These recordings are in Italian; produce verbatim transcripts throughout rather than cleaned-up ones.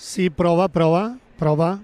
Sì, prova, prova, prova.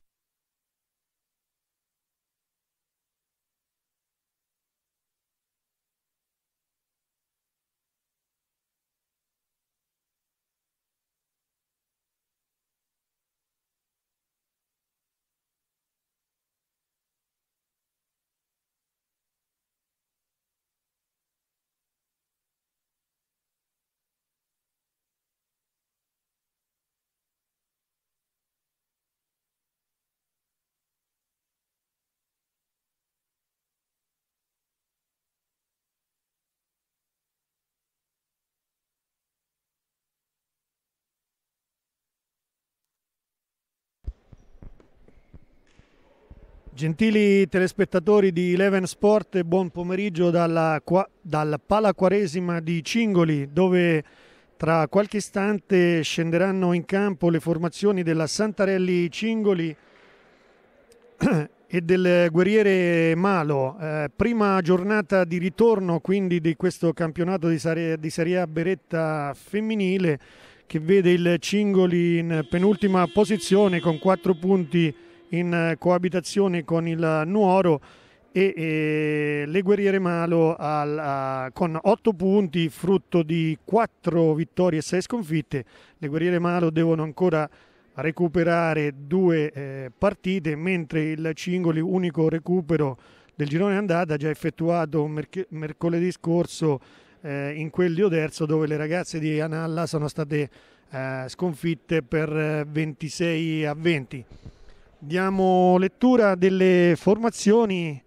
Gentili telespettatori di Eleven Sport, buon pomeriggio dalla, qua- dal Pala Quaresima di Cingoli, dove tra qualche istante scenderanno in campo le formazioni della Santarelli Cingoli e del Guerriere Malo. Eh, prima giornata di ritorno quindi di questo campionato di Serie, di Serie A Beretta femminile, che vede il Cingoli in penultima posizione con quattro punti in coabitazione con il Nuoro e, e le Guerriere Malo al, a, con otto punti, frutto di quattro vittorie e sei sconfitte. Le Guerriere Malo devono ancora recuperare due eh, partite, mentre il Cingoli, unico recupero del girone andata, già effettuato merc- mercoledì scorso eh, in quel di Oderzo, dove le ragazze di Analla sono state eh, sconfitte per eh, ventisei a venti. Diamo lettura delle formazioni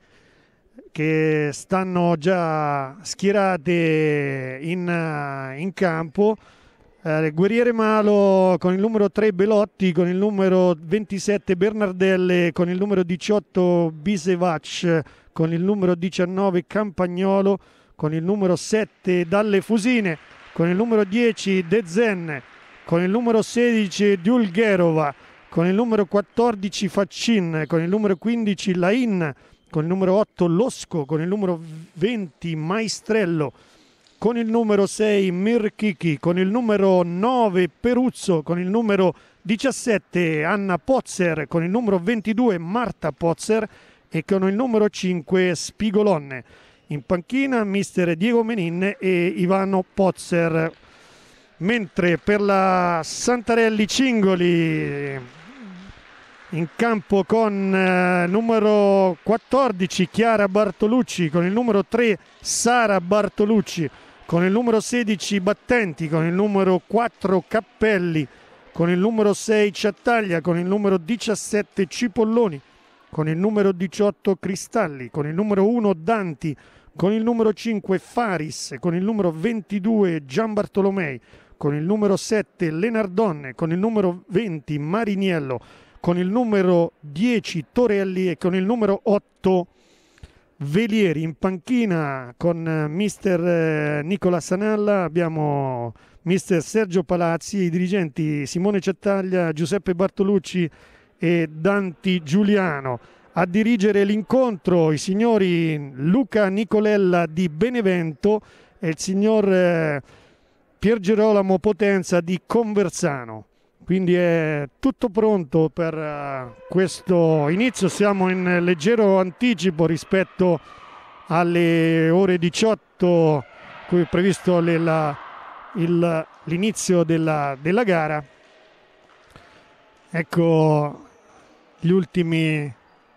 che stanno già schierate in, in campo. Eh, Guerriere Malo con il numero tre Belotti, con il numero ventisette Bernardelle, con il numero diciotto Bisevac, con il numero diciannove Campagnolo, con il numero sette Dalle Fusine, con il numero dieci De Zen, con il numero sedici Dulgerova, con il numero quattordici Faccin, con il numero quindici Lain, con il numero otto Losco, con il numero venti Maestrello, con il numero sei Mirchichi, con il numero nove Peruzzo, con il numero diciassette Anna Pozzer, con il numero ventidue Marta Pozzer e con il numero cinque Spigolonne. In panchina mister Diego Menin e Ivano Pozzer. Mentre per la Santarelli Cingoli in campo con eh, numero quattordici Chiara Bartolucci, con il numero tre Sara Bartolucci, con il numero sedici Battenti, con il numero quattro Cappelli, con il numero sei Ciattaglia, con il numero diciassette Cipolloni, con il numero diciotto Cristalli, con il numero uno Danti, con il numero cinque Faris, con il numero ventidue Gian Bartolomei, con il numero sette Lenardonne, con il numero venti Mariniello, con il numero dieci Torelli e con il numero otto Velieri. In panchina con mister Nicola Sanella abbiamo mister Sergio Palazzi, i dirigenti Simone Ciattaglia, Giuseppe Bartolucci e Danti Giuliano. A dirigere l'incontro i signori Luca Nicolella di Benevento e il signor Pier Girolamo Potenza di Conversano. Quindi è tutto pronto per uh, questo inizio. Siamo in leggero anticipo rispetto alle ore diciotto, cui è previsto le, la, il, l'inizio della, della gara. Ecco gli ultimi,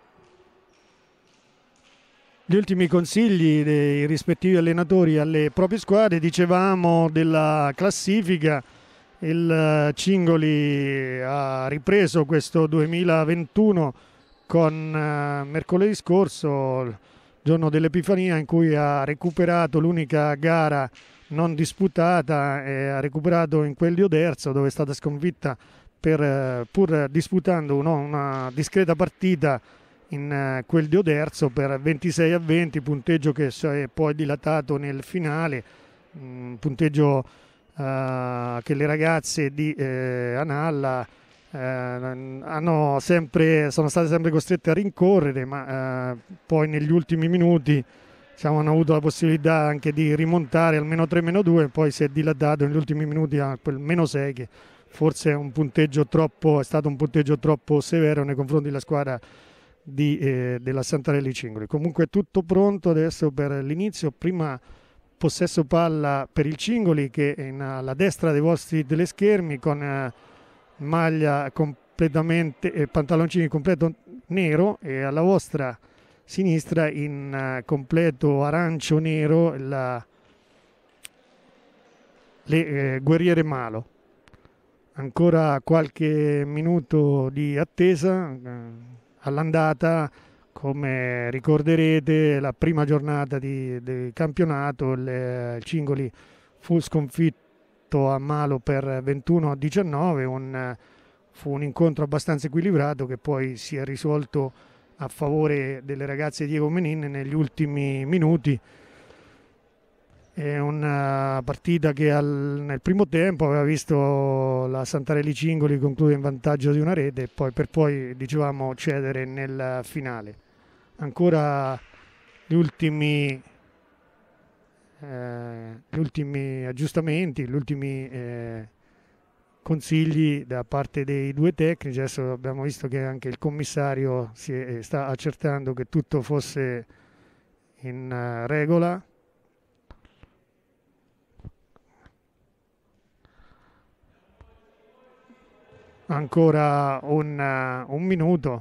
gli ultimi consigli dei rispettivi allenatori alle proprie squadre. Dicevamo della classifica. Il Cingoli ha ripreso questo duemilaventuno con eh, mercoledì scorso, il giorno dell'Epifania, in cui ha recuperato l'unica gara non disputata e ha recuperato in quel di Oderzo, dove è stata sconfitta per, eh, pur disputando no, una discreta partita in eh, quel di Oderzo per ventisei a venti, punteggio che si è poi dilatato nel finale, un punteggio Uh, che le ragazze di eh, Analla uh, hanno sempre, sono state sempre costrette a rincorrere, ma uh, poi negli ultimi minuti diciamo, hanno avuto la possibilità anche di rimontare al meno tre meno due, poi si è dilatato negli ultimi minuti a quel meno sei che forse è un punteggio troppo, è stato un punteggio troppo severo nei confronti della squadra di, eh, della Santarelli Cingoli. Comunque è tutto pronto adesso per l'inizio. Prima possesso palla per il Cingoli, che è in, alla destra dei vostri teleschermi, con eh, maglia completamente e eh, pantaloncini completo nero, e alla vostra sinistra in uh, completo arancio nero la, le eh, Guerriere Malo. Ancora qualche minuto di attesa eh, all'andata. Come ricorderete, la prima giornata di, del campionato il, il Cingoli fu sconfitto a Malo per ventuno a diciannove, un, fu un incontro abbastanza equilibrato che poi si è risolto a favore delle ragazze di Diego Menin negli ultimi minuti. È una partita che al, nel primo tempo aveva visto la Santarelli Cingoli concludere in vantaggio di una rete e poi per poi, dicevamo, cedere nel finale. Ancora gli ultimi, eh, gli ultimi aggiustamenti, gli ultimi eh, consigli da parte dei due tecnici. Adesso abbiamo visto che anche il commissario si è, sta accertando che tutto fosse in uh, regola. Ancora un, uh, un minuto.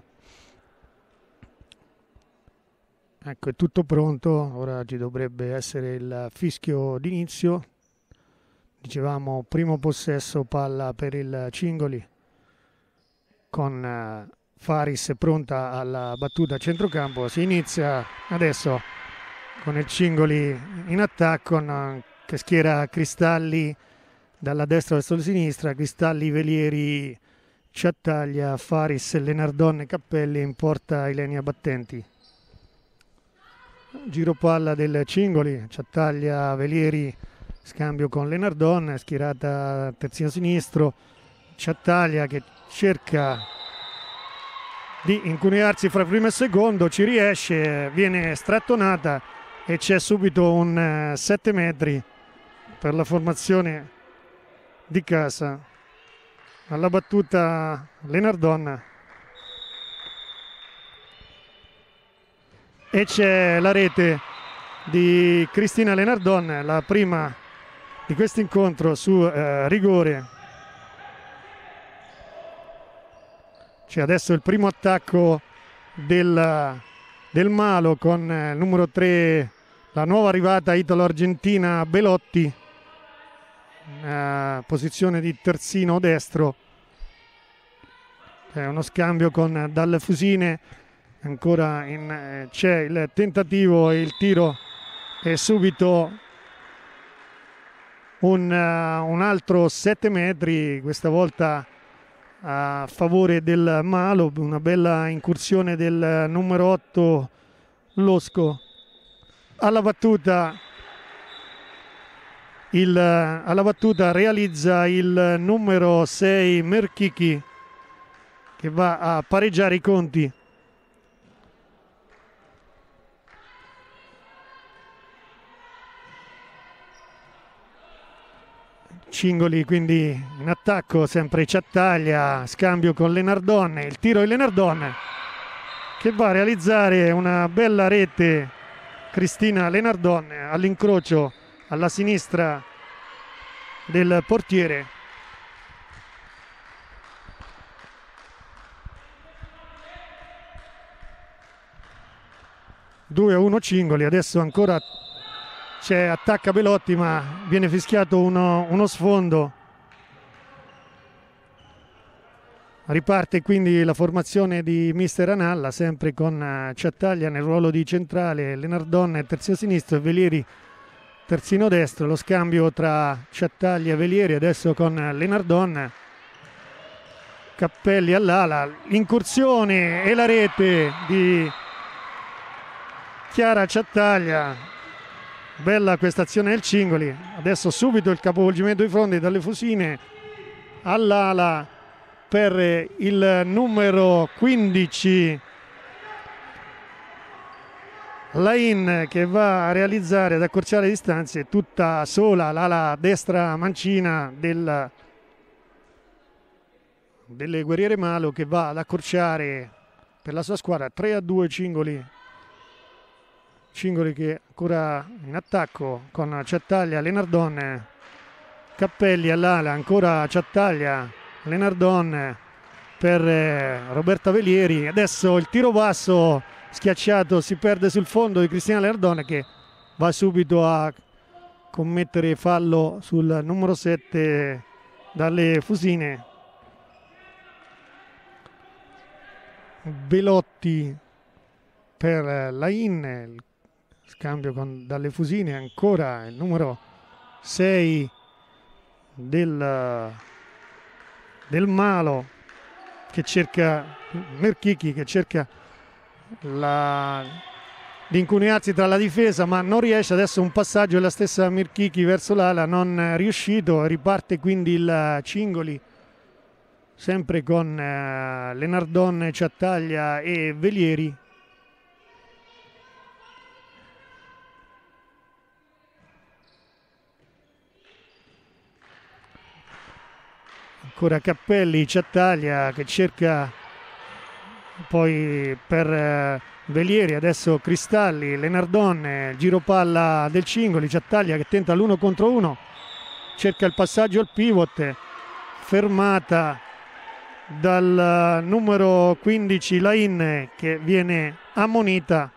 Ecco, è tutto pronto. Ora ci dovrebbe essere il fischio d'inizio. Dicevamo primo possesso palla per il Cingoli, con uh, Faris pronta alla battuta a centrocampo. Si inizia adesso con il Cingoli in attacco, uh, che schiera Cristalli dalla destra verso la sinistra. Cristalli, Velieri, Ciattaglia, Faris, Lenardon e Cappelli, in porta Ilenia Battenti. Giro palla del Cingoli, Ciattaglia, Velieri, scambio con Lenardon, schierata terzino sinistro. Ciattaglia che cerca di incunearsi fra primo e secondo, ci riesce, viene strattonata e c'è subito un sette metri per la formazione di casa. Alla battuta Lenardon e c'è la rete di Cristina Lenardon, la prima di questo incontro su eh, rigore. C'è adesso il primo attacco del, del Malo con il numero tre, la nuova arrivata italo-argentina Belotti, in posizione di terzino destro. È uno scambio con Dal Fusine. Ancora in, eh, c'è il tentativo e il tiro e subito un, uh, un altro sette metri, questa volta a favore del Malo. Una bella incursione del numero otto Losco. Alla battuta il, alla battuta realizza il numero sei Merchichi, che va a pareggiare i conti. Cingoli quindi in attacco, sempre Ciattaglia, scambio con Lenardon, il tiro di Lenardon che va a realizzare una bella rete. Cristina Lenardon all'incrocio alla sinistra del portiere. due a uno Cingoli. Adesso ancora c'è, attacca Belotti, ma viene fischiato uno, uno sfondo. Riparte quindi la formazione di mister Analla, sempre con Ciattaglia nel ruolo di centrale, Lenardon terzino sinistro e Velieri terzino destro. Lo scambio tra Ciattaglia e Velieri adesso con Lenardon. Cappelli all'ala, l'incursione e la rete di Chiara Ciattaglia. Bella questa azione del Cingoli. Adesso subito il capovolgimento di fronte dalle Fusine all'ala per il numero quindici Lain, che va a realizzare, ad accorciare le distanze tutta sola, l'ala destra mancina del delle Guerriere Malo, che va ad accorciare per la sua squadra tre a due Cingoli. Cingoli che ancora in attacco con Ciattaglia, Lenardon, Cappelli all'ala, ancora Ciattaglia, Lenardon per Roberta Velieri. Adesso il tiro basso schiacciato, si perde sul fondo di Cristina Lenardon, che va subito a commettere fallo sul numero sette dalle Fusine. Belotti per Lain, il scambio con, dalle Fusine, ancora il numero sei del, del Malo che cerca Merchichi, che cerca la, di incunearsi tra la difesa ma non riesce. Adesso un passaggio della stessa Merchichi verso l'ala non riuscito, riparte quindi il Cingoli sempre con eh, Lenardon, Ciattaglia e Velieri. Ancora Cappelli, Ciattaglia che cerca poi per eh, Velieri, adesso Cristalli, Lenardon, eh, giro palla del Cingoli, Ciattaglia che tenta l'uno contro uno, cerca il passaggio al pivot, fermata dal numero quindici Lain, che viene ammonita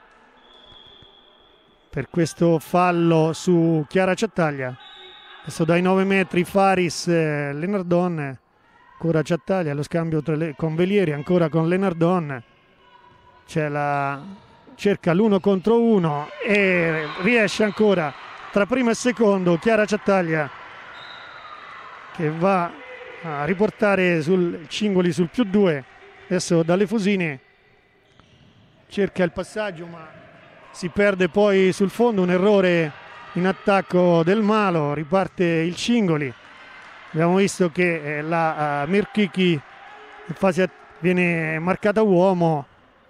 per questo fallo su Chiara Ciattaglia. Adesso dai nove metri Faris, eh, Lenardon, ancora Ciattaglia, lo scambio tra le, con Velieri, ancora con Lenardon, c'è la, cerca l'uno contro uno e riesce ancora tra primo e secondo Chiara Ciattaglia, che va a riportare sul Cingoli sul più due. Adesso dalle Fusine cerca il passaggio ma si perde poi sul fondo, un errore in attacco del Malo, riparte il Cingoli. Abbiamo visto che la uh, Merchichi in fase viene marcata uomo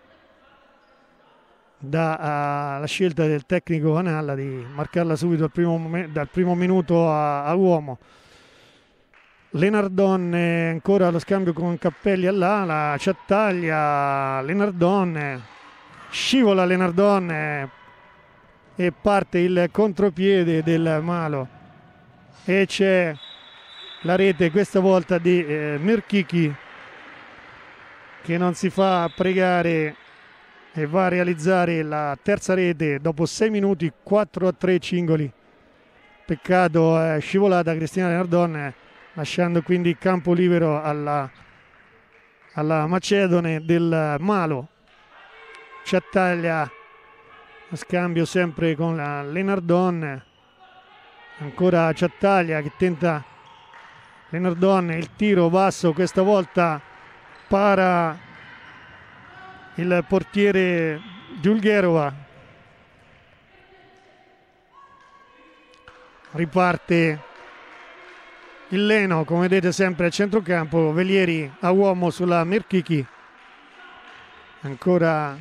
dalla uh, scelta del tecnico Vanalla di marcarla subito al primo, dal primo minuto a, a uomo. Lenardon, eh, ancora lo scambio con Cappelli all'ala, Ciattaglia, Lenardon, scivola Lenardon eh, e parte il contropiede del Malo e c'è la rete questa volta di eh, Merchichi, che non si fa pregare e va a realizzare la terza rete dopo sei minuti. Quattro a tre Cingoli. Peccato è eh, scivolata Cristina Lenardon, eh, lasciando quindi campo libero alla, alla Macedone del Malo. Ciattaglia, scambio sempre con la Lenardon, ancora Ciattaglia che tenta Lenardon, il tiro basso, questa volta para il portiere Giulgherova. Riparte il Leno, come vedete sempre a centrocampo, Velieri a uomo sulla Merchichi, ancora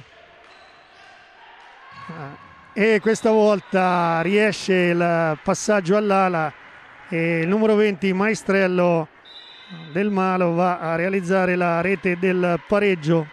e questa volta riesce il passaggio all'ala e il numero venti Maestrello del Malo va a realizzare la rete del pareggio.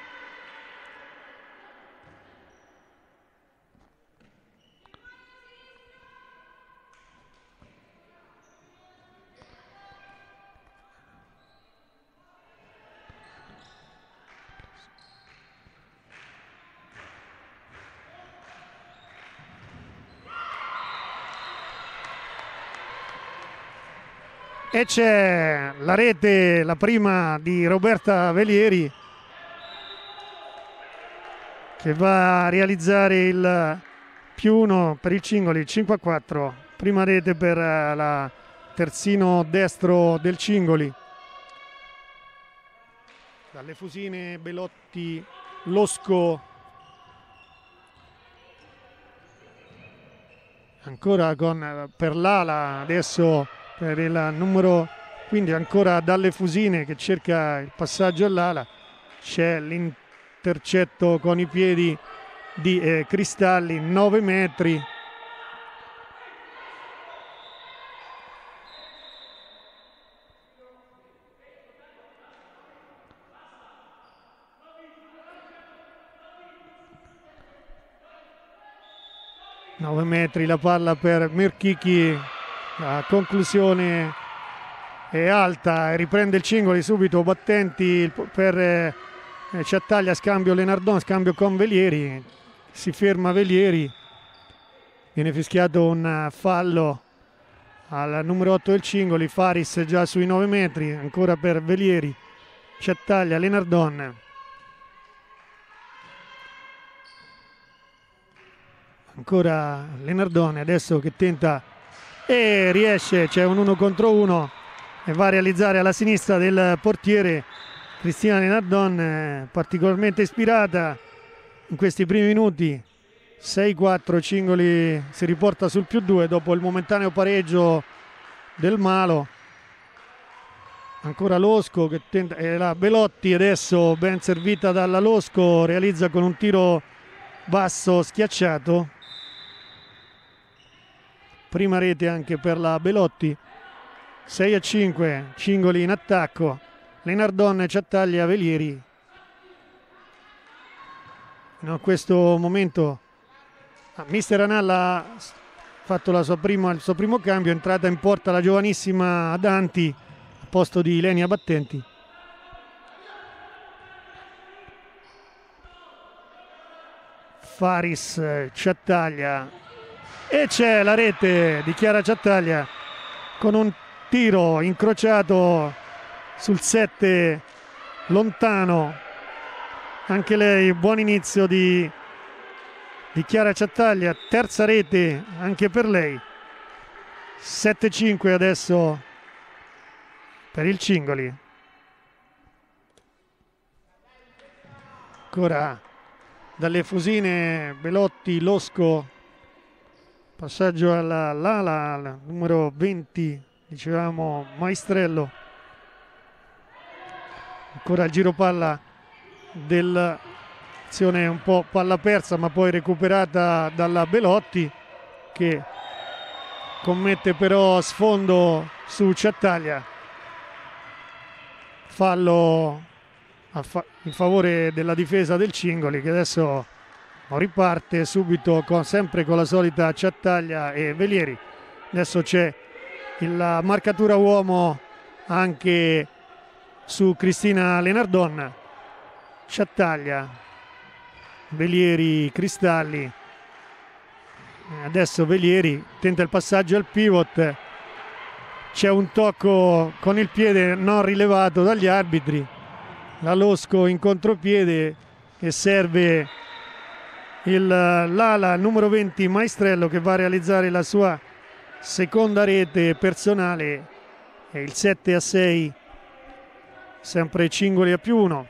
E c'è la rete, la prima di Roberta Velieri, che va a realizzare il più uno per il Cingoli, cinque a quattro. Prima rete per la terzino destro del Cingoli. Dalle Fusine Belotti, Losco. Ancora con per l'ala adesso per il numero, quindi ancora dalle Fusine che cerca il passaggio all'ala, c'è l'intercetto con i piedi di eh, Cristalli, nove metri. nove metri la palla per Mirchichi, la conclusione è alta e riprende il Cingoli subito. Battenti per eh, Ciattaglia, scambio Lenardon, scambio con Velieri, si ferma Velieri, viene fischiato un fallo al numero otto del Cingoli. Faris già sui nove metri, ancora per Velieri, Ciattaglia, Lenardon. Ancora Lenardone adesso che tenta e riesce, c'è un uno contro uno e va a realizzare alla sinistra del portiere Cristina Lenardone, particolarmente ispirata in questi primi minuti. sei quattro, Cingoli si riporta sul più due dopo il momentaneo pareggio del Malo. Ancora Losco che tenta, e la Belotti adesso ben servita dalla Losco, realizza con un tiro basso schiacciato. Prima rete anche per la Belotti. sei a cinque, Cingoli in attacco. Lenardon, Ciattaglia, Velieri. In questo momento ah, mister Analla ha fatto la sua prima, il suo primo cambio, è entrata in porta la giovanissima Danti a posto di Lenia Battenti. Faris, Ciattaglia, e c'è la rete di Chiara Ciattaglia con un tiro incrociato sul sette lontano. Anche lei buon inizio di, di Chiara Ciattaglia, terza rete anche per lei. sette cinque adesso per il Cingoli. Ancora dalle Fusine Belotti, Losco, passaggio alla Lala, al numero venti, dicevamo Maestrello. Ancora il giro palla dell'azione un po' palla persa ma poi recuperata dalla Belotti, che commette però sfondo su Ciattaglia. Fallo a fa- in favore della difesa del Cingoli, che adesso riparte subito con, sempre con la solita Ciattaglia e Velieri. Adesso c'è la marcatura uomo anche su Cristina Lenardon. Ciattaglia, Velieri, Cristalli. Adesso Velieri tenta il passaggio al pivot, c'è un tocco con il piede non rilevato dagli arbitri. La Losco in contropiede e serve il l'ala numero venti Maestrello, che va a realizzare la sua seconda rete personale, e il sette a sei, sempre Cingoli a più uno.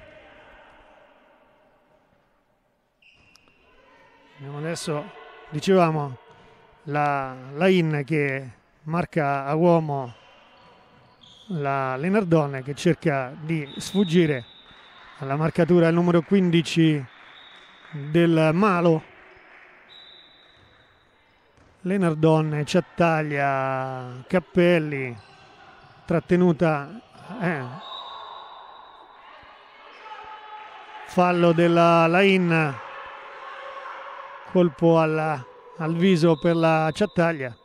Andiamo adesso, dicevamo, la, la In che marca a uomo la Lenardone, che cerca di sfuggire alla marcatura del numero quindici del Malo. Lenardone, Ciattaglia, Cappelli, trattenuta, eh. fallo della Lain, colpo alla, al viso per la Ciattaglia,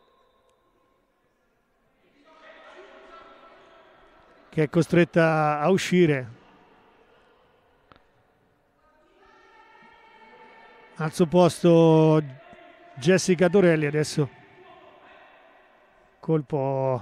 che è costretta a uscire. Al suo posto Jessica Torelli adesso. Colpo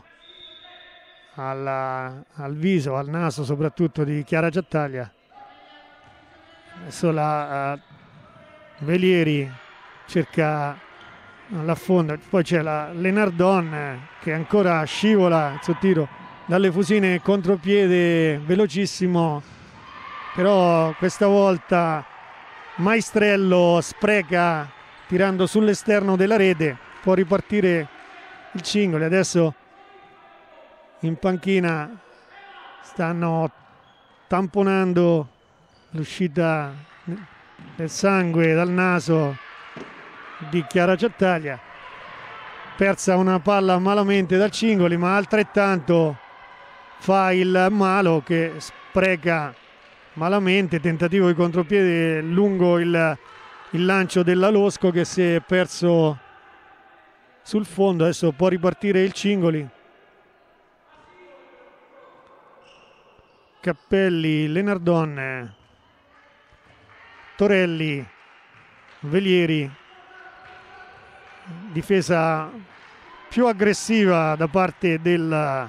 alla, al viso, al naso soprattutto di Chiara Ciattaglia. Adesso la uh, Velieri cerca l'affonda, poi c'è la Lenardon che ancora scivola il suo tiro dalle Fusine, contropiede velocissimo, però questa volta Maestrello spreca tirando sull'esterno della rete. Può ripartire il Cingoli. Adesso in panchina stanno tamponando l'uscita del sangue dal naso di Chiara Ciattaglia. Persa una palla malamente dal Cingoli, ma altrettanto fa il Malo, che spreca malamente, tentativo di contropiede lungo il, il lancio della Losco che si è perso sul fondo. Adesso può ripartire il Cingoli. Cappelli, Lenardon, Torelli, Velieri, difesa più aggressiva da parte del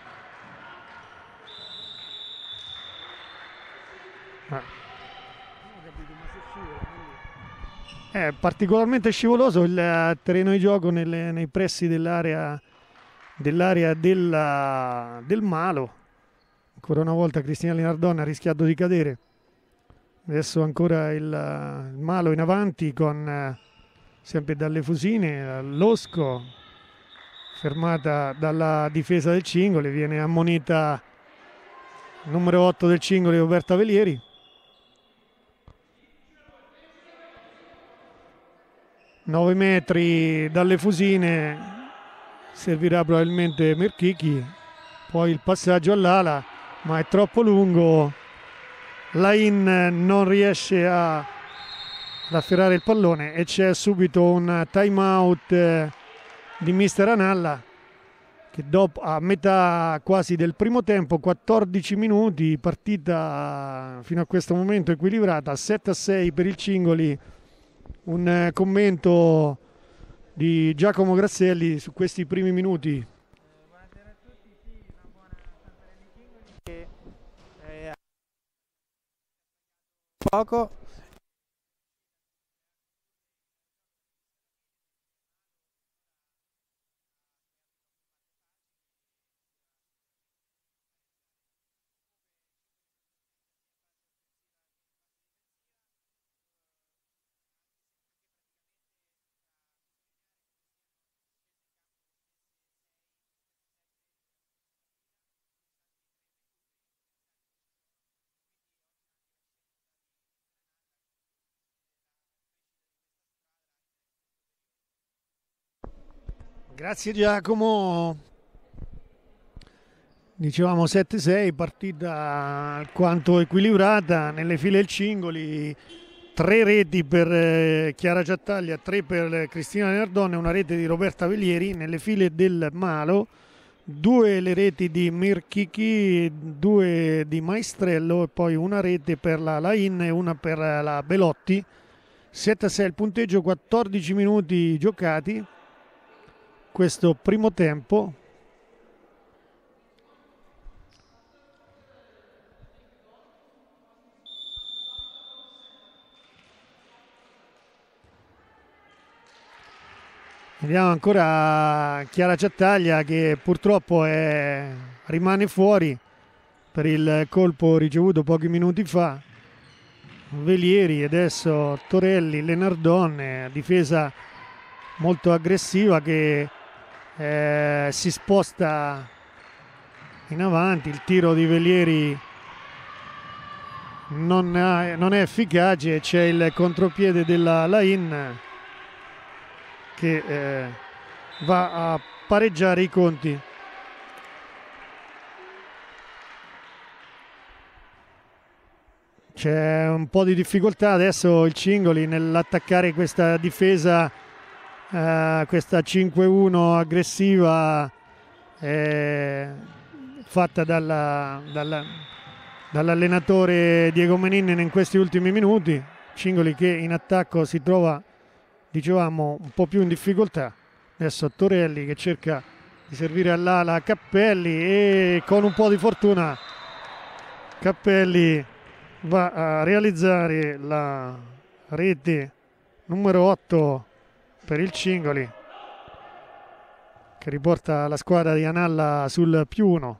è particolarmente scivoloso il terreno di gioco nelle, nei pressi dell'area dell'area della, del Malo. Ancora una volta Cristina Lenardon ha rischiato di cadere. Adesso ancora il, il Malo in avanti con eh, sempre dalle Fusine, Losco, fermata dalla difesa del Cingoli, viene ammonita numero otto del Cingoli, Roberta Velieri. nove metri dalle Fusine, servirà probabilmente Merchichi, poi il passaggio all'ala, ma è troppo lungo. Lain non riesce a, ad afferrare il pallone e c'è subito un time out di mister Analla, che dopo, a metà quasi del primo tempo, quattordici minuti, partita fino a questo momento equilibrata, sette a sei per il Cingoli. Un commento di Giacomo Grasselli su questi primi minuti. Buonasera a tutti, sì, una buona stampa del Cingoli che eh, poco. Grazie Giacomo. Dicevamo sette sei, partita alquanto equilibrata nelle file del Cingoli, tre reti per Chiara Ciattaglia, tre per Cristina Lenardon e una rete di Roberta Velieri. Nelle file del Malo, due le reti di Merchichi, due di Maestrello e poi una rete per la Lain e una per la Belotti. sette a sei il punteggio, quattordici minuti giocati questo primo tempo. Vediamo ancora Chiara Ciattaglia che purtroppo è, rimane fuori per il colpo ricevuto pochi minuti fa. Velieri, adesso Torelli, Lenardon, difesa molto aggressiva che eh, si sposta in avanti. Il tiro di Velieri non, ha, non è efficace, c'è il contropiede della Lain che eh, va a pareggiare i conti. C'è un po' di difficoltà adesso il Cingoli nell'attaccare questa difesa, eh, questa cinque uno aggressiva eh, fatta dalla, dalla, dall'allenatore Diego Meninen in questi ultimi minuti. Cingoli che in attacco si trova, dicevamo, un po' più in difficoltà. Adesso Torelli che cerca di servire all'ala Cappelli e con un po' di fortuna Cappelli va a realizzare la rete numero otto per il Cingoli, che riporta la squadra di Analla sul più uno.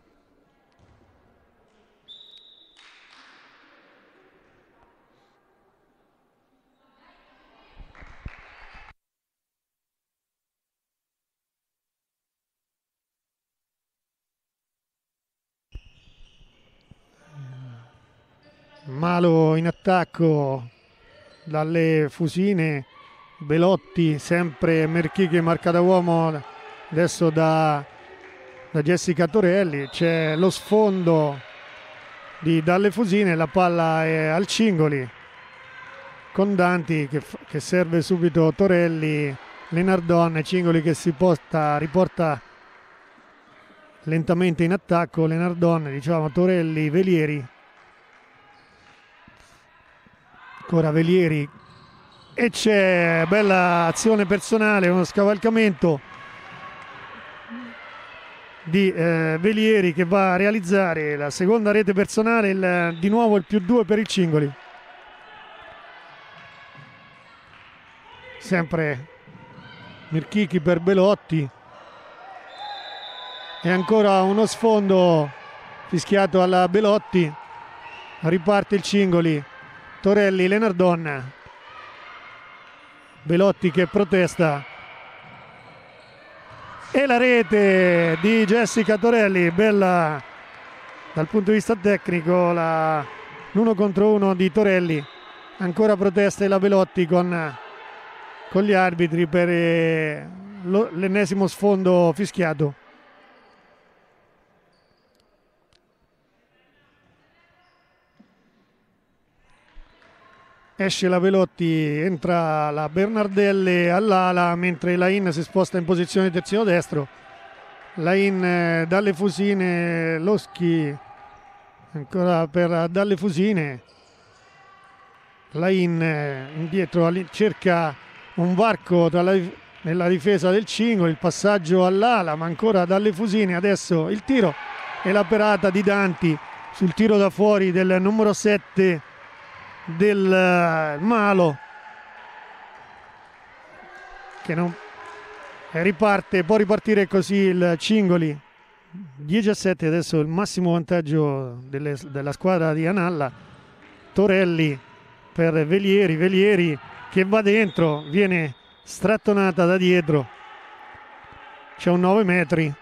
Malo in attacco dalle Fusine, Belotti, sempre Merchichi marca da uomo adesso da, da Jessica Torelli. C'è lo sfondo di, dalle Fusine, la palla è al Cingoli. con Danti che, che serve subito Torelli, Lenardon, Cingoli che si porta, riporta lentamente in attacco, Lenardon, diciamo Torelli, Velieri, ancora Velieri e c'è bella azione personale, uno scavalcamento di eh, Velieri che va a realizzare la seconda rete personale, il, di nuovo il più due per il Cingoli. Sempre Mirchichi per Belotti e ancora uno sfondo fischiato alla Belotti, riparte il Cingoli, Torelli, Lenardon, Belotti che protesta e la rete di Jessica Torelli, bella dal punto di vista tecnico la, l'uno contro uno di Torelli, ancora protesta la Belotti con, con gli arbitri per eh, lo, l'ennesimo sfondo fischiato. Esce la Velotti, entra la Bernardelli all'ala mentre Lain si sposta in posizione di terzino destro. Lain eh, dalle Fusine, Loschi ancora per dalle Fusine. Lain eh, indietro cerca un varco tra la, nella difesa del Cingoli, il passaggio all'ala ma ancora dalle Fusine. Adesso il tiro e la parata di Danti sul tiro da fuori del numero sette del uh, Malo che non riparte, può ripartire così il Cingoli dieci a sette. Adesso il massimo vantaggio delle, della squadra di Analla. Torelli per Velieri, Velieri che va dentro, viene strattonata da dietro, c'è un nove metri.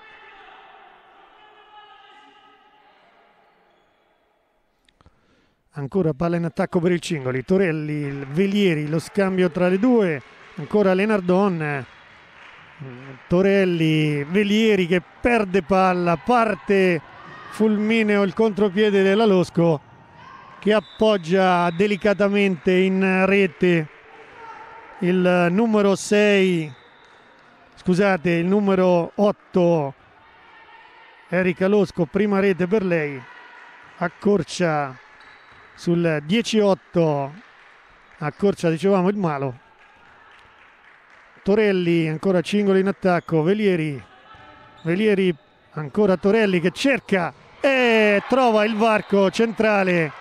Ancora palla in attacco per il Cingoli, Torelli, Velieri, lo scambio tra le due, ancora Lenardon, Torelli, Velieri che perde palla, parte fulmineo il contropiede della Losco che appoggia delicatamente in rete il numero sei, scusate, il numero otto, Erika Losco, prima rete per lei, accorcia sul dieci otto, accorcia dicevamo il Malo. Torelli, ancora Cingoli in attacco, Velieri, Velieri, ancora Torelli che cerca e trova il varco centrale,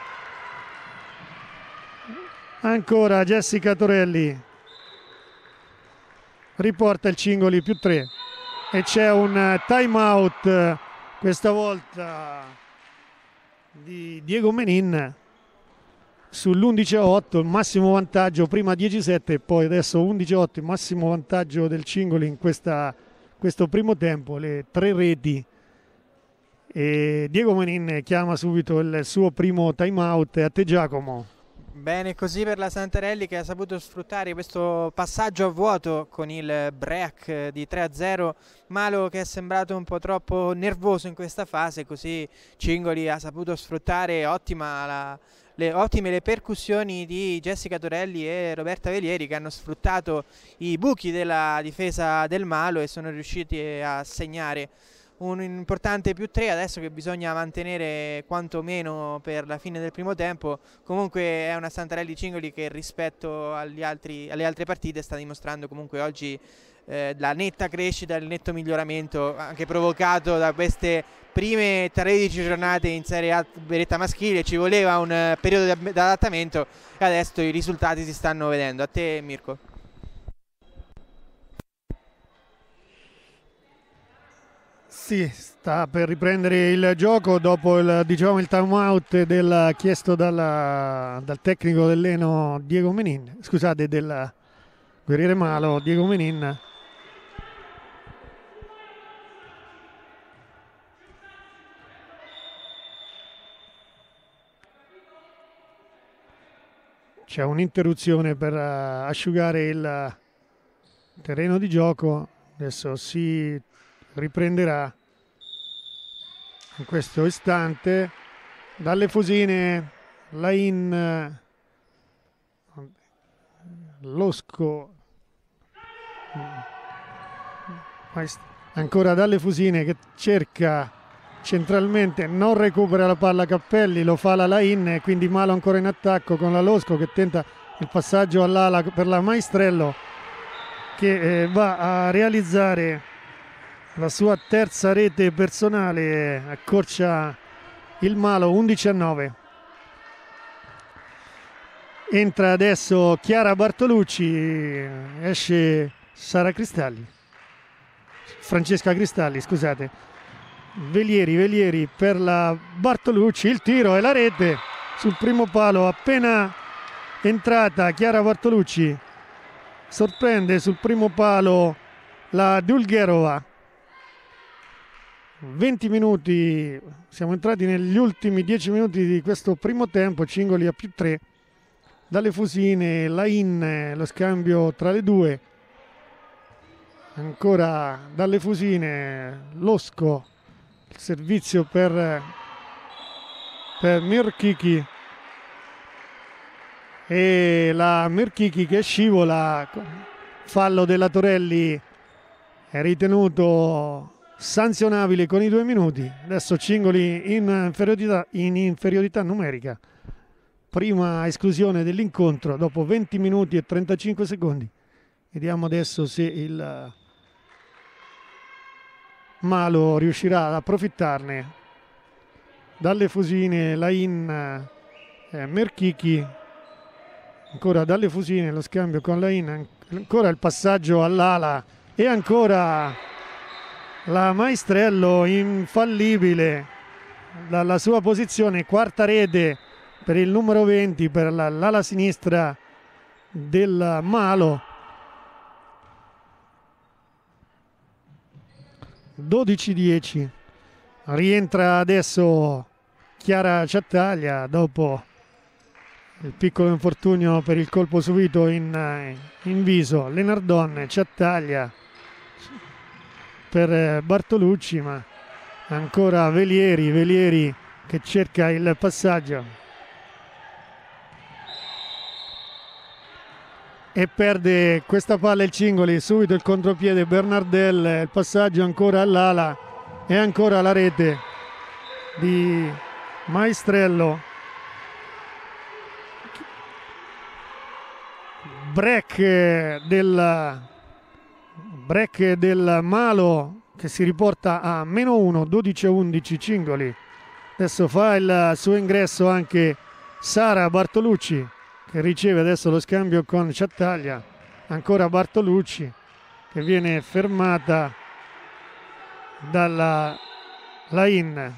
ancora Jessica Torelli, riporta il Cingoli più tre e c'è un time out questa volta di Diego Menin sull'undici a otto, il massimo vantaggio, prima dieci a sette e poi adesso undici a otto, il massimo vantaggio del Cingoli in questa, questo primo tempo, le tre reti, e Diego Menin chiama subito il suo primo time out. A te Giacomo. Bene così per la Santarelli che ha saputo sfruttare questo passaggio a vuoto con il break di tre a zero. Malo che è sembrato un po' troppo nervoso in questa fase, così Cingoli ha saputo sfruttare ottima la, le, ottime le percussioni di Jessica Torelli e Roberta Velieri che hanno sfruttato i buchi della difesa del Malo e sono riusciti a segnare un importante più tre. Adesso che bisogna mantenere quantomeno per la fine del primo tempo. Comunque è una Santarelli Cingoli che rispetto agli altri, alle altre partite sta dimostrando comunque oggi eh, la netta crescita, il netto miglioramento anche provocato da queste prime tredici giornate in Serie A Beretta maschile. Ci voleva un uh, periodo di adattamento e adesso i risultati si stanno vedendo. A te Mirko. Sì, sta per riprendere il gioco dopo il, diciamo, il time out del, chiesto dalla, dal tecnico dell'Eno Diego Menin, scusate, del Guerriere Malo Diego Menin. C'è un'interruzione per uh, asciugare il terreno di gioco, adesso si riprenderà in questo istante. Dalle Fusine, Lain Losco, ancora dalle Fusine che cerca centralmente, non recupera la palla Cappelli, lo fa la Lain e quindi Malo ancora in attacco con la Losco che tenta il passaggio all'ala per la Maestrello, che eh, va a realizzare la sua terza rete personale, accorcia il Malo undici a nove. Entra adesso Chiara Bartolucci, esce Sara Cristalli, Francesca Cristalli, scusate. Velieri, Velieri per la Bartolucci, il tiro e la rete sul primo palo, appena entrata Chiara Bartolucci sorprende sul primo palo la Dulgerova. venti minuti, siamo entrati negli ultimi dieci minuti di questo primo tempo, Cingoli a più tre. Dalle Fusine, Lain, lo scambio tra le due, ancora dalle Fusine, Losco, il servizio per, per Mirchichi e la Mirchichi che scivola, fallo della Torelli è ritenuto sanzionabile con i due minuti. Adesso Cingoli in inferiorità, in inferiorità numerica. Prima esclusione dell'incontro dopo venti minuti e trentacinque secondi. Vediamo adesso se il Malo riuscirà ad approfittarne. Dalle Fusine, Lain, eh, Merchichi, ancora dalle Fusine lo scambio con Lain, ancora il passaggio all'ala e ancora la Maestrello infallibile dalla sua posizione, quarta rete per il numero venti, per l'ala sinistra del Malo. dodici dieci. Rientra adesso Chiara Ciattaglia dopo il piccolo infortunio per il colpo subito in, in viso. Lenardon, Ciattaglia per Bartolucci, ma ancora Velieri, Velieri che cerca il passaggio e perde questa palla il Cingoli. Subito il contropiede Bernardel, il passaggio ancora all'ala e ancora la rete di Maestrello. Break del break del Malo che si riporta a meno uno, dodici a undici Cingoli. Adesso fa il suo ingresso anche Sara Bartolucci, che riceve adesso lo scambio con Ciattaglia. Ancora Bartolucci che viene fermata dalla Lain.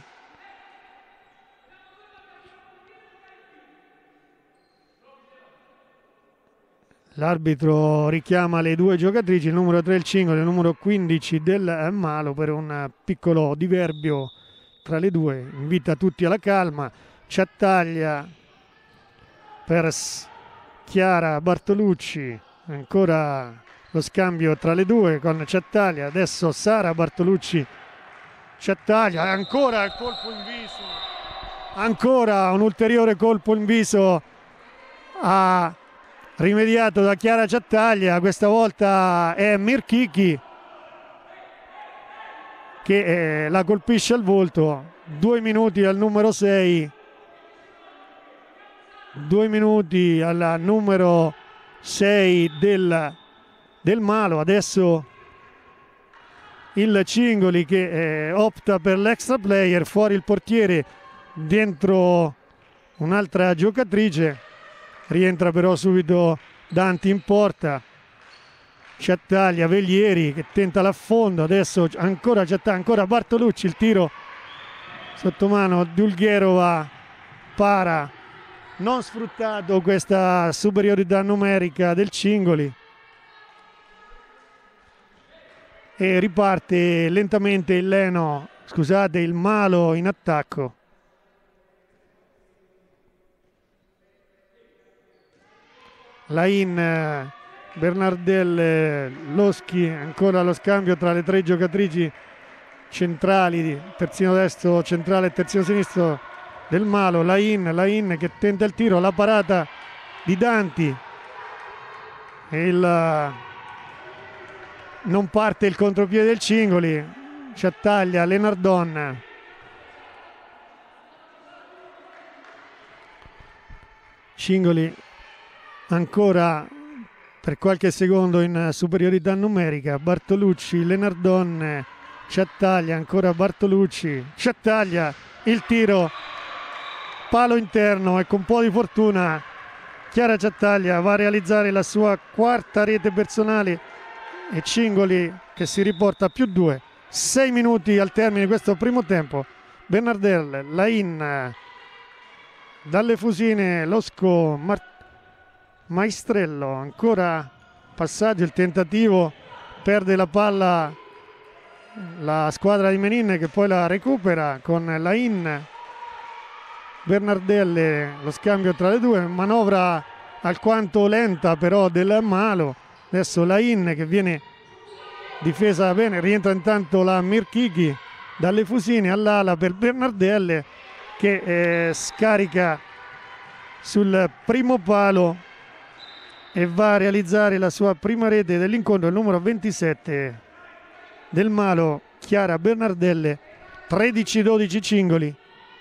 L'arbitro richiama le due giocatrici, il numero tre il Cingoli, il numero quindici del Malo, per un piccolo diverbio tra le due. Invita tutti alla calma. Ciattaglia per Chiara Bartolucci, ancora lo scambio tra le due con Ciattaglia. Adesso Sara Bartolucci, Ciattaglia, ancora il colpo in viso, ancora un ulteriore colpo in viso a rimediato da Chiara Ciattaglia. Questa volta è Mirchichi che eh, la colpisce al volto. Due minuti al numero sei, due minuti al numero sei del, del Malo. Adesso il Cingoli che eh, opta per l'extra player, fuori il portiere, dentro un'altra giocatrice. Rientra però subito Danti in porta. Ciattaglia, Velieri che tenta l'affondo. Adesso ancora Ciattaglia, ancora Bartolucci, il tiro sotto mano. Dulgerova para, non sfruttato questa superiorità numerica del Cingoli. E riparte lentamente il Leno, scusate, il Malo in attacco. Lain, Bernardel, Loschi, ancora lo scambio tra le tre giocatrici centrali, terzino destro centrale e terzino sinistro del Malo. Lain, Lain che tenta il tiro, la parata di Danti il, non parte il contropiede del Cingoli, ci attaglia Lenardon. Cingoli ancora per qualche secondo in superiorità numerica. Bartolucci, Lenardon, ci attaglia ancora Bartolucci, ci attaglia il tiro, palo interno e con un po' di fortuna Chiara Ciattaglia va a realizzare la sua quarta rete personale e Cingoli che si riporta a più due. Sei minuti al termine di questo primo tempo. Bernardel, Lain, dalle Fusine, Losco, Mar- Maestrello, ancora passaggio, il tentativo, perde la palla la squadra di Menin che poi la recupera con Lain, Bernardelle, lo scambio tra le due, manovra alquanto lenta però del Malo. Adesso Lain che viene difesa bene, rientra intanto la Mirchichi dalle Fusine all'ala per Bernardelle che eh, scarica sul primo palo e va a realizzare la sua prima rete dell'incontro, il numero ventisette del Malo, Chiara Bernardelle. Tredici dodici Cingoli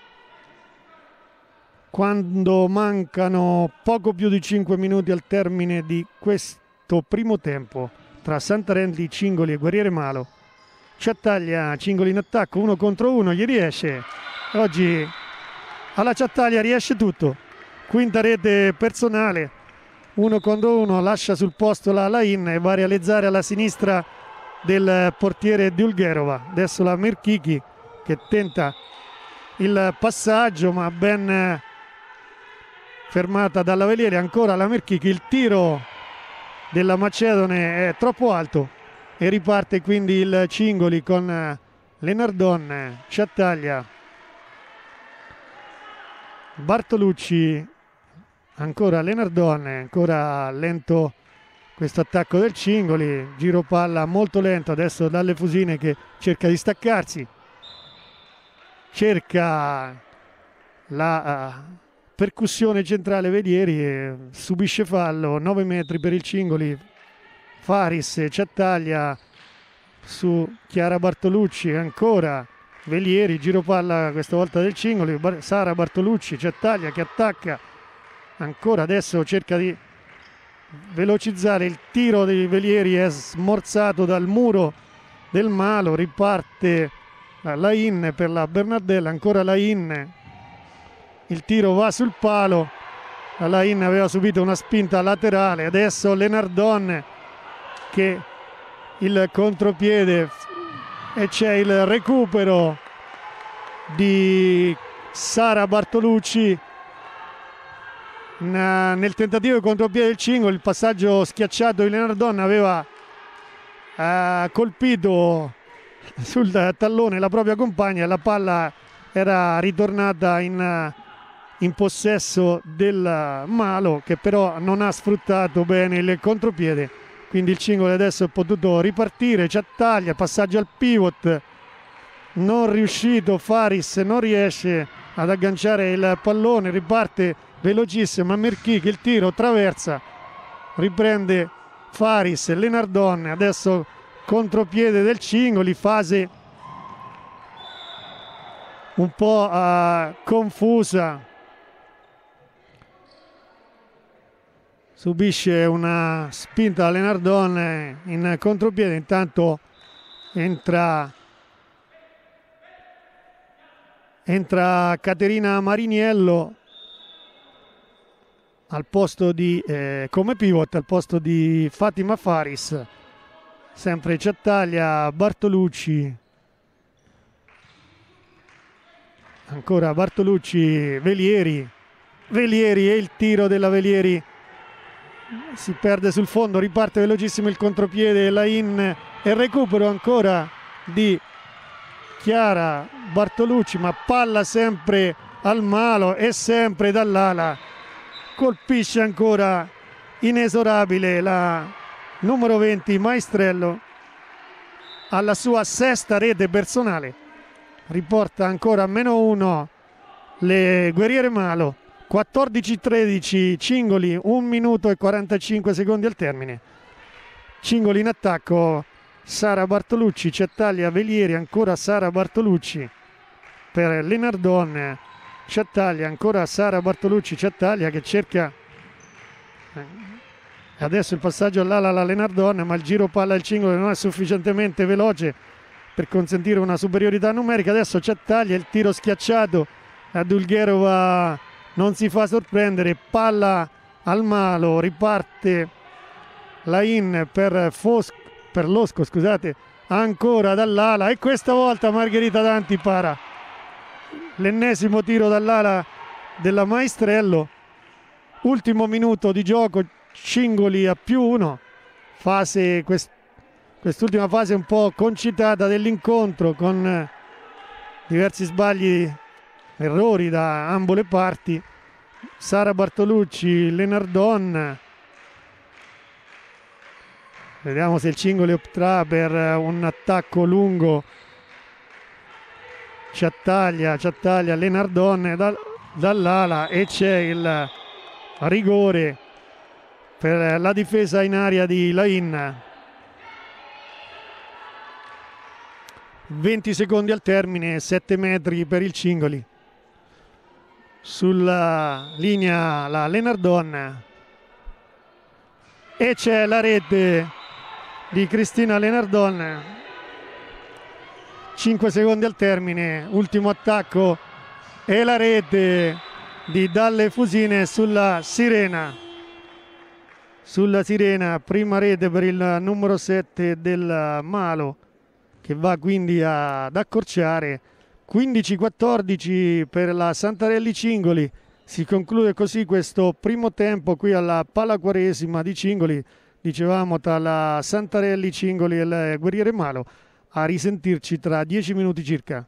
quando mancano poco più di cinque minuti al termine di questo primo tempo tra Santarelli, Cingoli e Guerriere Malo. Ciattaglia, Cingoli in attacco, uno contro uno, gli riesce. Oggi alla Ciattaglia riesce tutto. Quinta rete personale, uno contro uno, lascia sul posto la Lain e va a realizzare alla sinistra del portiere Dulgherova. Adesso la Mirchichi che tenta il passaggio ma ben fermata dalla Velieri. Ancora la Mirchichi, il tiro della Macedone è troppo alto e riparte quindi il Cingoli con Lenardon, Ciattaglia, Bartolucci, ancora Lenardon, ancora lento questo attacco del Cingoli, giro palla molto lento adesso dalle Fusine che cerca di staccarsi, cerca la uh, percussione centrale Velieri e subisce fallo. Nove metri per il Cingoli. Faris, Ciattaglia su Chiara Bartolucci, ancora Velieri, giro palla questa volta del Cingoli, Bar- Sara Bartolucci, Ciattaglia che attacca ancora, adesso cerca di velocizzare il tiro dei Velieri, è smorzato dal muro del Malo, riparte la Lain per la Bernardella, ancora Lain, il tiro va sul palo, la Lain aveva subito una spinta laterale, adesso Lenardon che il contropiede e c'è il recupero di Sara Bartolucci nel tentativo di contropiede del Cingoli. Il passaggio schiacciato di Lenardon aveva eh, colpito sul tallone la propria compagna e la palla era ritornata in, in possesso del Malo che però non ha sfruttato bene il contropiede, quindi il Cingoli adesso è potuto ripartire. Ciattaglia, passaggio al pivot non riuscito, Faris non riesce ad agganciare il pallone, riparte velocissima Mirchichi, il tiro traversa, riprende Faris, Lenardon, adesso contropiede del Cingoli, fase un po' uh, confusa, subisce una spinta da Lenardon in contropiede, intanto entra entra Caterina Mariniello al posto di eh, come pivot al posto di Fatima Faris. Sempre Ciattaglia, Bartolucci, ancora Bartolucci, Velieri, Velieri e il tiro della Velieri si perde sul fondo, riparte velocissimo il contropiede Lain e recupero ancora di Chiara Bartolucci, ma palla sempre al Malo e sempre dall'ala, colpisce ancora inesorabile la numero venti Maestrello alla sua sesta rete personale, riporta ancora a meno uno le Guerriere Malo. quattordici tredici Cingoli, un minuto e quarantacinque secondi al termine. Cingoli in attacco, Sara Bartolucci, Cetaglia, Velieri, ancora Sara Bartolucci per Lenardon, Cetaglia, ancora Sara Bartolucci, Cetaglia che cerca adesso il passaggio all'ala alla Lenardon, ma il giro palla al Cingoli non è sufficientemente veloce per consentire una superiorità numerica. Adesso Cetaglia, il tiro schiacciato a Dulgherova non si fa sorprendere, palla al malo, riparte la in per, Fosco, per Losco, scusate, ancora dall'ala e questa volta Margherita Danti para l'ennesimo tiro dall'ala della Maestrello. Ultimo minuto di gioco, Cingoli a più uno, fase quest, quest'ultima fase un po' concitata dell'incontro con diversi sbagli, errori da ambo le parti. Sara Bartolucci, Lenardon, vediamo se il Cingoli opterà per un attacco lungo. Cetaglia, Cetaglia, Lenardon da, dall'ala e c'è il rigore per la difesa in area di Lain. venti secondi al termine, sette metri per il Cingoli. Sulla linea la Lenardon e c'è la rete di Cristina Lenardon. cinque secondi al termine, ultimo attacco e la rete di Dalle Fusine sulla Sirena. Sulla Sirena, prima rete per il numero sette del Malo, che va quindi ad accorciare. Quindici quattordici per la Santarelli Cingoli. Si conclude così questo primo tempo qui alla Palaquaresima di Cingoli, dicevamo tra la Santarelli Cingoli e il Guerriere Malo. A risentirci tra dieci minuti circa.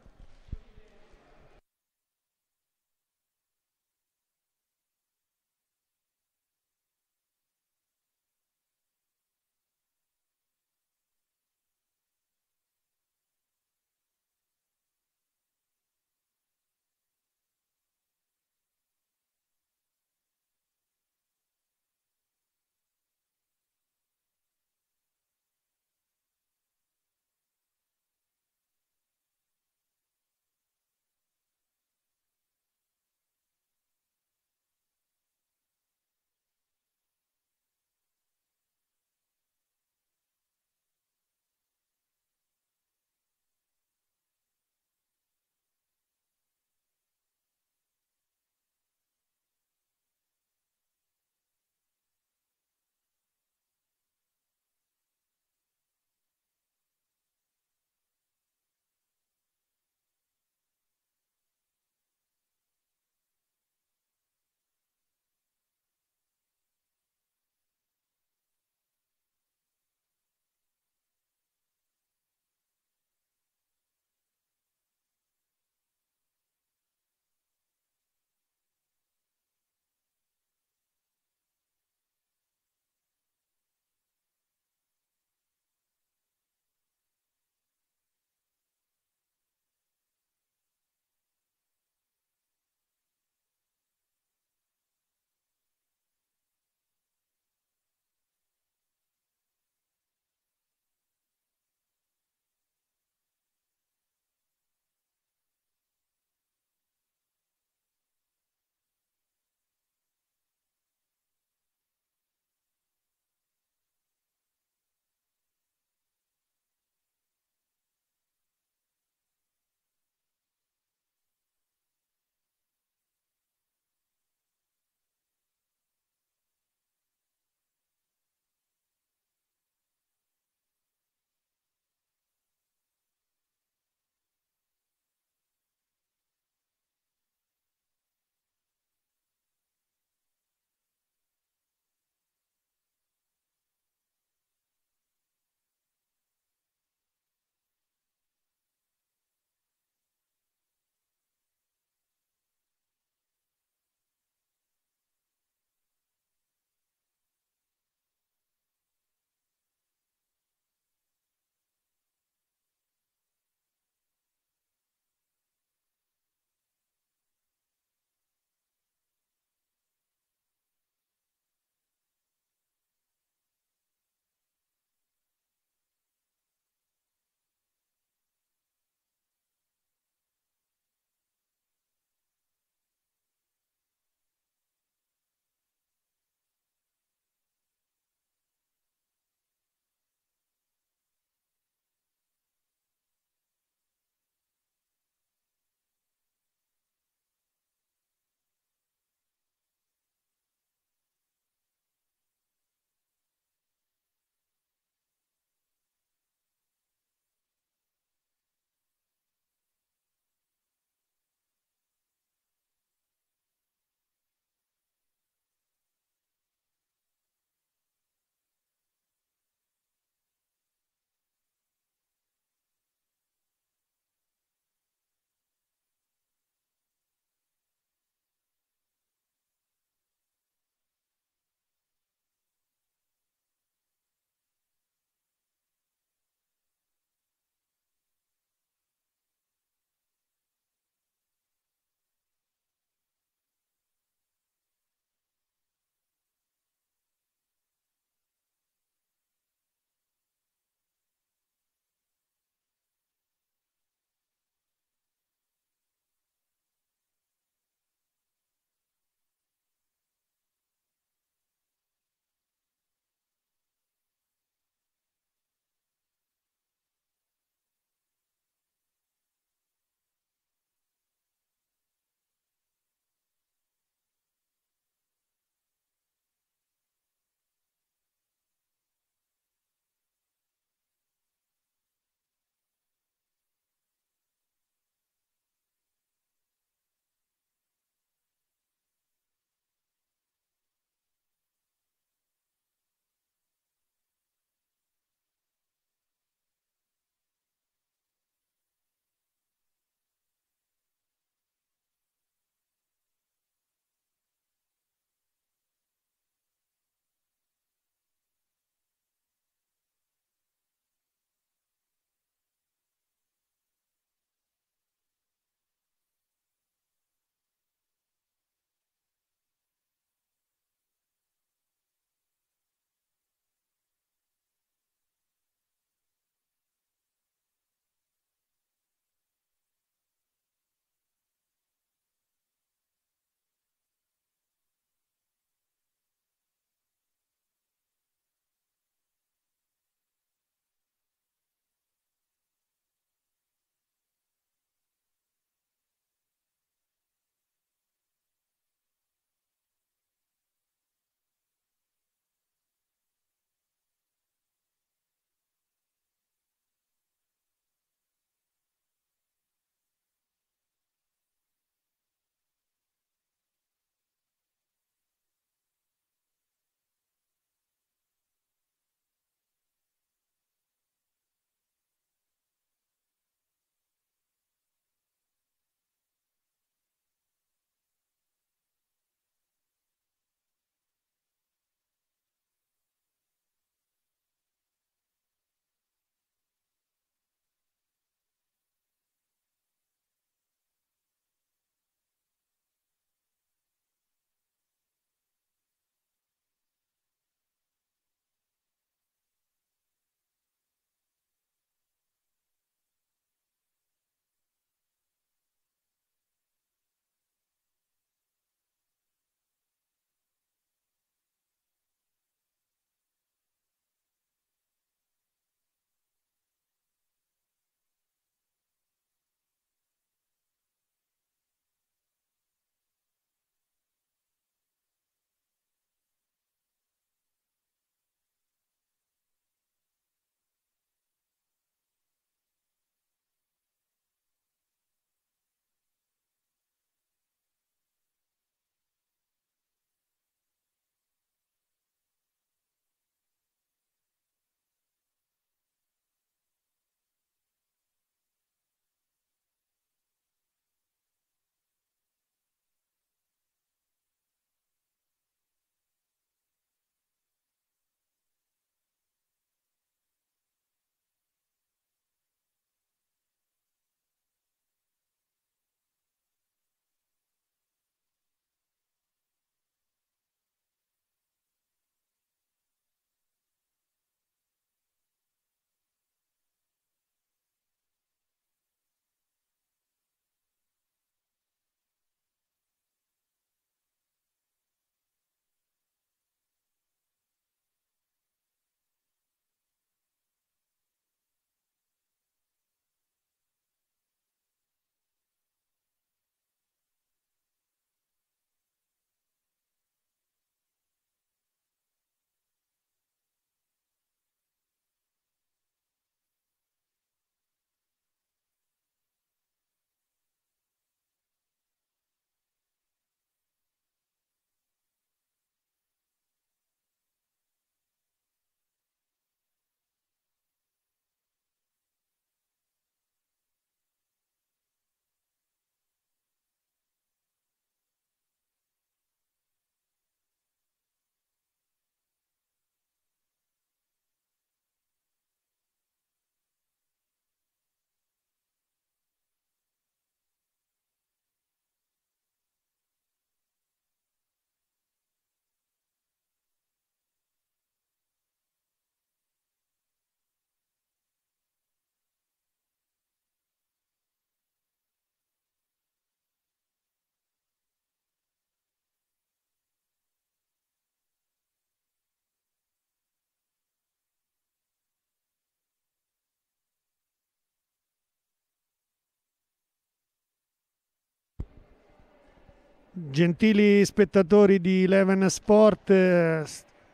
Gentili spettatori di Eleven Sport, eh,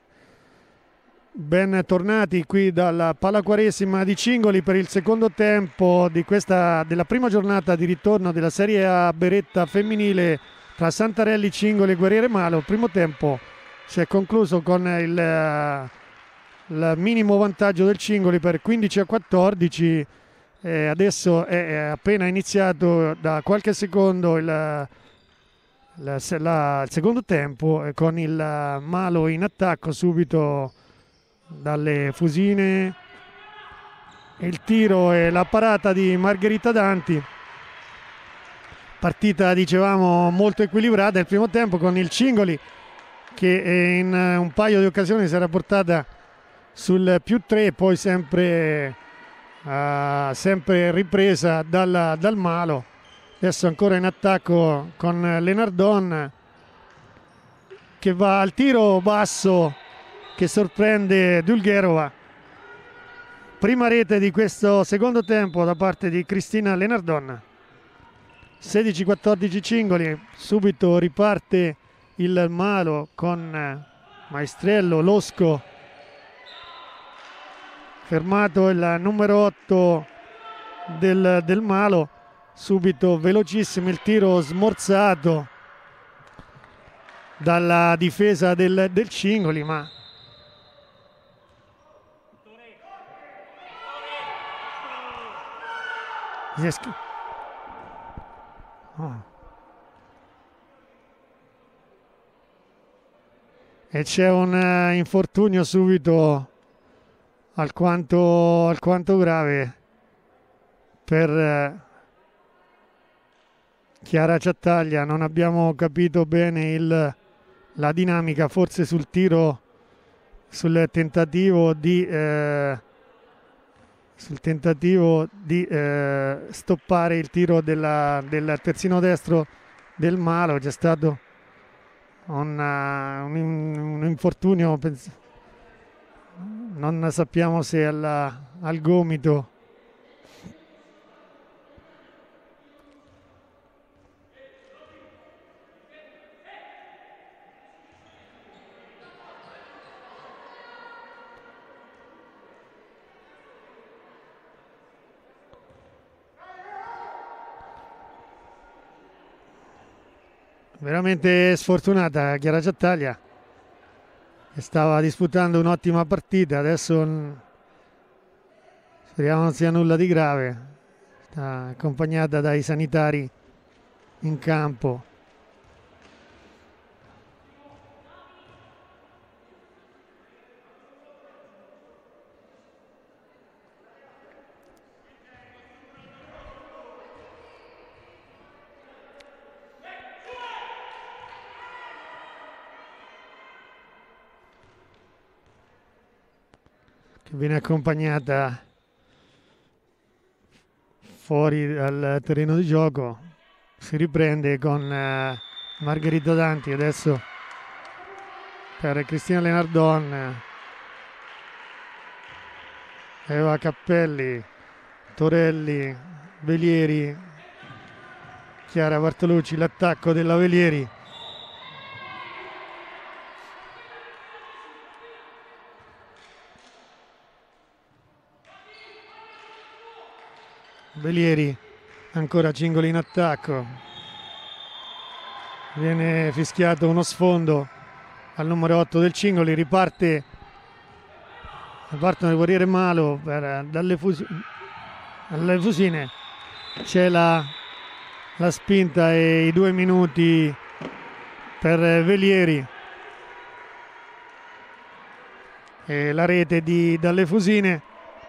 ben tornati qui dalla Pallaquaresima di Cingoli per il secondo tempo di questa, della prima giornata di ritorno della Serie A Beretta femminile tra Santarelli, Cingoli e Guerriere Malo. Il primo tempo si è concluso con il, il minimo vantaggio del Cingoli per quindici a quattordici. Eh, adesso è appena iniziato da qualche secondo il, la, la, il secondo tempo, eh, con il Malo in attacco subito dalle Fusine. Il tiro e la parata di Margherita Danti. Partita, dicevamo, molto equilibrata il primo tempo, con il Cingoli che in un paio di occasioni si era portata sul più tre, poi sempre, uh, sempre ripresa dal, dal Malo. Adesso ancora in attacco con Lenardon che va al tiro basso che sorprende Dulgherova. Prima rete di questo secondo tempo da parte di Cristina Lenardon. sedici quattordici Cingoli, subito riparte il Malo con Maestrello, Losco, fermato il numero otto del, del Malo, subito velocissimo il tiro smorzato dalla difesa del, del Cingoli, ma oh. E c'è un uh, infortunio subito alquanto, alquanto grave per uh, Chiara Ciattaglia. Non abbiamo capito bene il, la dinamica, forse sul tiro, sul tentativo di uh, sul tentativo di uh, stoppare il tiro della, del terzino destro del Malo. C'è stato Un, uh, un, un infortunio, non sappiamo se alla, al gomito. Veramente sfortunata Chiara Ciattaglia, che stava disputando un'ottima partita. Adesso speriamo non sia nulla di grave. Sta accompagnata dai sanitari in campo. Che viene accompagnata fuori dal terreno di gioco. Si riprende con uh, Margherita Danti adesso per Cristina Lenardon, Eva Cappelli, Torelli, Velieri, Chiara Bartolucci. L'attacco della Velieri. Velieri, ancora Cingoli in attacco. Viene fischiato uno sfondo al numero otto del Cingoli. Riparte, partono il Guerriere Malo per, dalle, fusi, dalle Fusine. C'è la, la spinta e i due minuti per Velieri. E la rete di, dalle Fusine.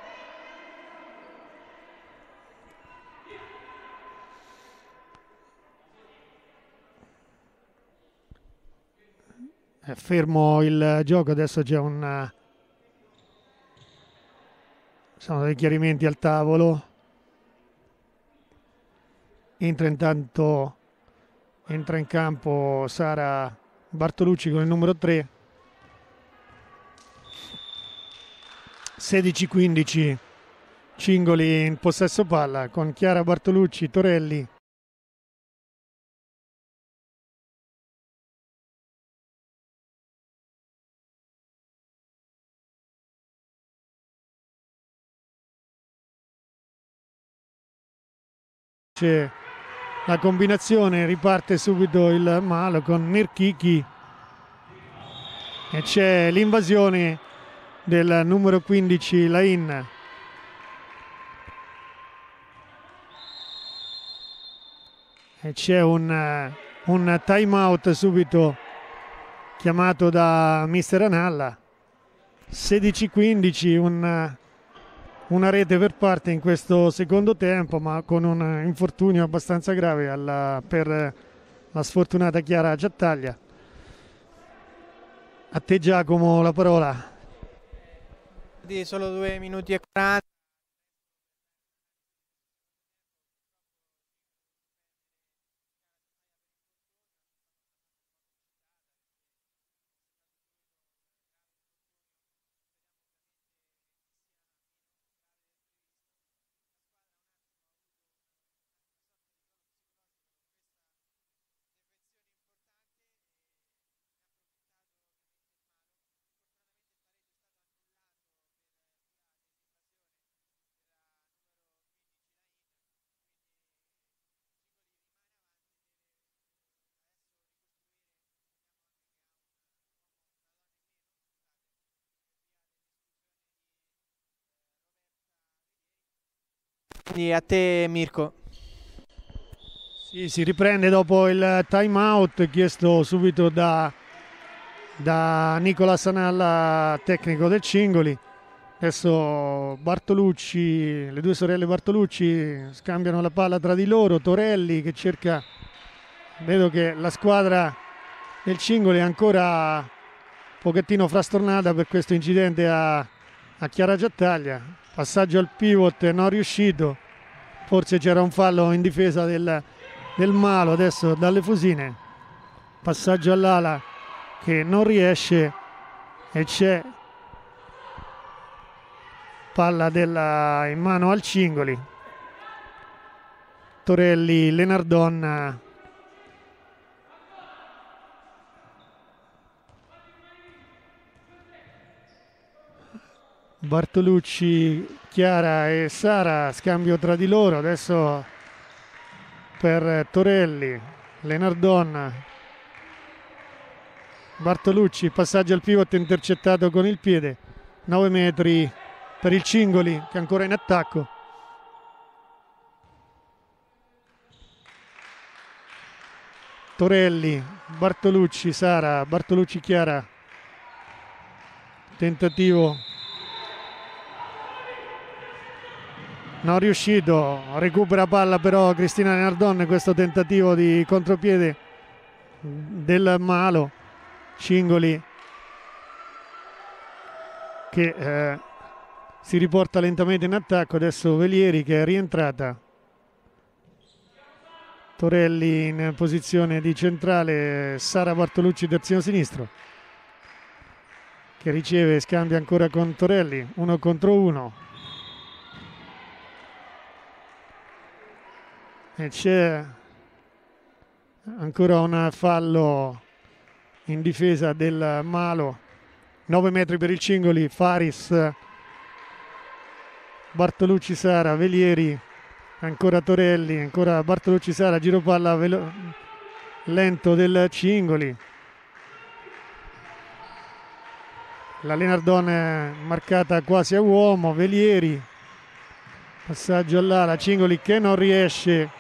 È fermo il gioco, adesso c'è un, sono dei chiarimenti al tavolo. Entra intanto entra in campo Sara Bartolucci con il numero tre. sedici quindici Cingoli in possesso palla con Chiara Bartolucci, Torelli, c'è la combinazione, riparte subito il Malo con Nirkiki e c'è l'invasione del numero quindici Lain. E c'è un, un time out subito chiamato da mister Analla. Sedici quindici, un, una rete per parte in questo secondo tempo, ma con un infortunio abbastanza grave alla, per la sfortunata Chiara Giattaglia. A te Giacomo la parola. Di solo due minuti e quaranta. Quindi a te Mirko. Sì, si riprende dopo il time out chiesto subito da, da Nicola Sanalla, tecnico del Cingoli. Adesso Bartolucci, le due sorelle Bartolucci scambiano la palla tra di loro. Torelli che cerca, vedo che la squadra del Cingoli è ancora un pochettino frastornata per questo incidente a, a Chiara Giattaglia. Passaggio al pivot non riuscito, forse c'era un fallo in difesa del, del Malo. Adesso dalle Fusine, passaggio all'ala che non riesce e c'è palla della, in mano al Cingoli. Torelli, Lenardon, Bartolucci, Chiara e Sara, scambio tra di loro. Adesso per Torelli, Lenardon, Bartolucci, passaggio al pivot intercettato con il piede. nove metri per il Cingoli che è ancora in attacco. Torelli, Bartolucci, Sara, Bartolucci, Chiara. Tentativo non riuscito, recupera palla però Cristina Lenardon. Questo tentativo di contropiede del Malo. Cingoli che eh, si riporta lentamente in attacco. Adesso Velieri che è rientrata. Torelli in posizione di centrale, Sara Bartolucci terzino sinistro che riceve, scambia ancora con Torelli, uno contro uno. E c'è ancora un fallo in difesa del Malo. nove metri per il Cingoli. Faris, Bartolucci, Sara, Velieri, ancora Torelli, ancora Bartolucci, Sara, giro palla velo- lento del Cingoli. La Lenardon è marcata quasi a uomo. Velieri, passaggio all'ala, Cingoli che non riesce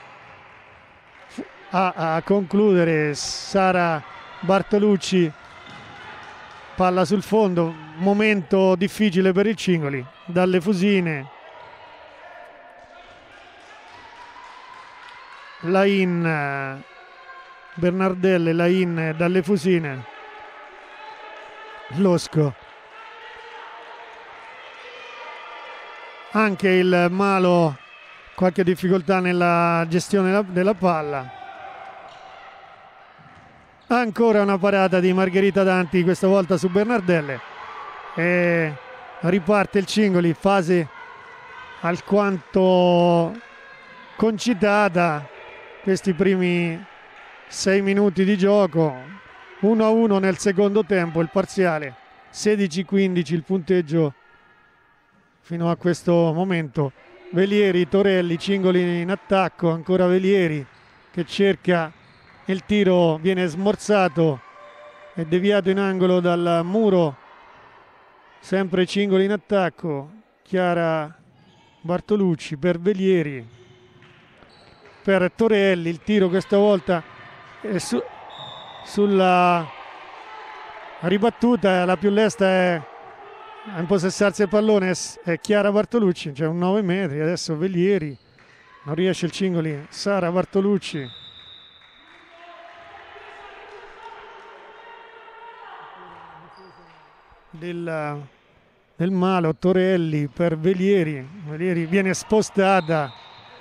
a, a concludere. Sara Bartolucci, palla sul fondo, momento difficile per il Cingoli. Dalle Fusine, Lain, Bernardelle, Lain dalle Fusine, Losco. Anche il Malo qualche difficoltà nella gestione della, della palla. Ancora una parata di Margherita Danti, questa volta su Bernardelle, e riparte il Cingoli, fase alquanto concitata questi primi sei minuti di gioco. Uno a uno nel secondo tempo il parziale, sedici quindici il punteggio fino a questo momento. Velieri, Torelli, Cingoli in attacco, ancora Velieri che cerca, il tiro viene smorzato e deviato in angolo dal muro, sempre Cingoli in attacco, Chiara Bartolucci per Velieri, per Torelli, il tiro questa volta è su, sulla ribattuta, la più lesta è a impossessarsi il pallone è Chiara Bartolucci, c'è un nove metri, adesso Velieri, non riesce il Cingoli, Sara Bartolucci. Del, del Malo, Torelli per Velieri, Velieri viene spostata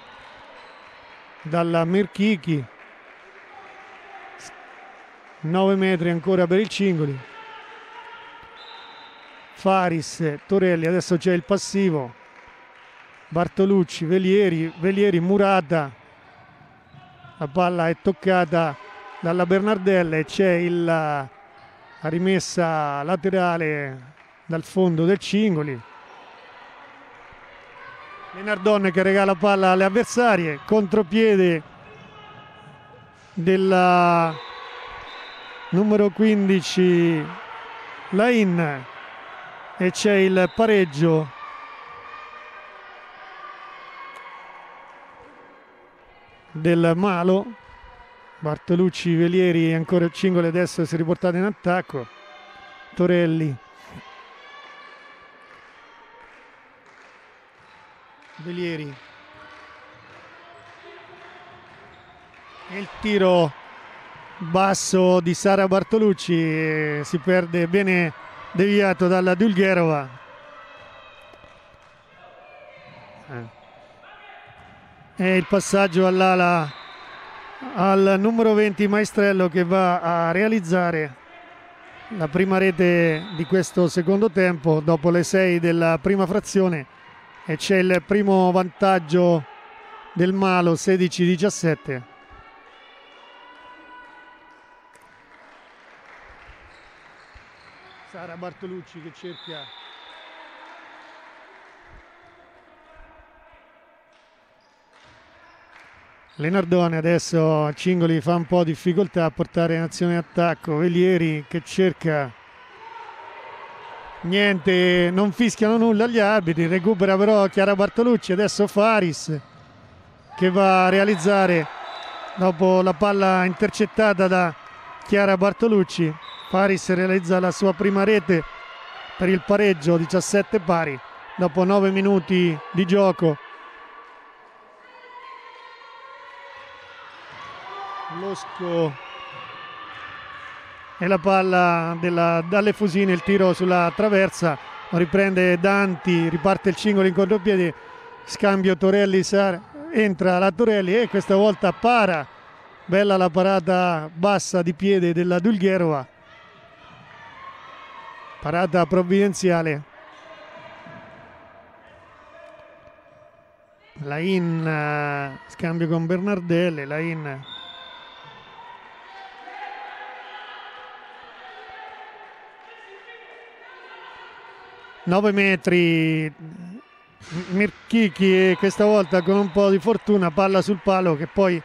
dalla Merchichi, nove metri ancora per il Cingoli. Faris, Torelli, adesso c'è il passivo, Bartolucci, Velieri, Velieri, Murata, la palla è toccata dalla Bernardella e c'è il, la rimessa laterale dal fondo del Cingoli. Lenardon che regala palla alle avversarie, contropiede della numero quindici Lain e c'è il pareggio del Malo. Bartolucci, Velieri, ancora il Cingoli adesso si è riportato in attacco. Torelli, Velieri e il tiro basso di Sara Bartolucci, eh, si perde, viene deviato dalla Dulgherova. Eh. E il passaggio all'ala al numero venti Maestrello che va a realizzare la prima rete di questo secondo tempo dopo le sei della prima frazione e c'è il primo vantaggio del Malo, sedici diciassette. Sara Bartolucci che cerca Lenardone, adesso Cingoli fa un po' difficoltà a portare in azione attacco. Velieri che cerca, niente, non fischiano nulla gli arbitri, recupera però Chiara Bartolucci, adesso Faris che va a realizzare dopo la palla intercettata da Chiara Bartolucci. Faris realizza la sua prima rete per il pareggio, diciassette pari dopo nove minuti di gioco. Losco e la palla della, dalle Fusine, il tiro sulla traversa, riprende Danti, riparte il Cingoli in contropiede, scambio Torelli, Sara, entra la Torelli e questa volta para, bella la parata bassa di piede della Dulgherova, parata provvidenziale. Lain, scambio con Bernardelle, Lain nove metri, Merchichi questa volta con un po' di fortuna, palla sul palo che poi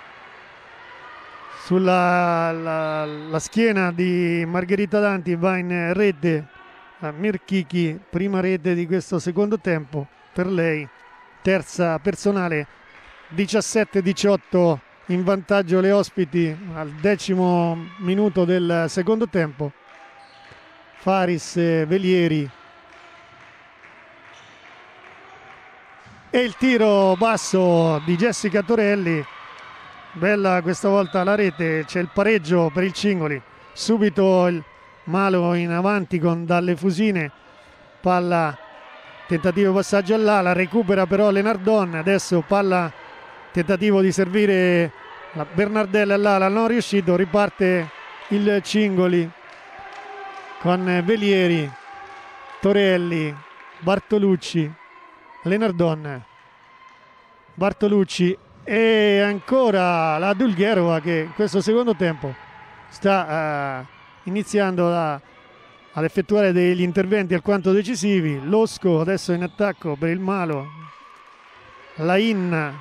sulla la, la schiena di Margherita Danti va in rete. Merchichi, prima rete di questo secondo tempo per lei, terza personale, diciassette diciotto in vantaggio le ospiti al decimo minuto del secondo tempo. Faris, Velieri e il tiro basso di Jessica Torelli, bella questa volta la rete, c'è il pareggio per il Cingoli, subito il Malo in avanti con dalle Fusine, palla, tentativo passaggio all'ala, recupera però Lenardon, adesso palla, tentativo di servire la Bernardella all'ala, non riuscito, riparte il Cingoli con Velieri, Torelli, Bartolucci, Lenardon, Bartolucci e ancora la Dulgherova che in questo secondo tempo sta uh, iniziando a, ad effettuare degli interventi alquanto decisivi. Losco adesso in attacco per il Malo, Lain,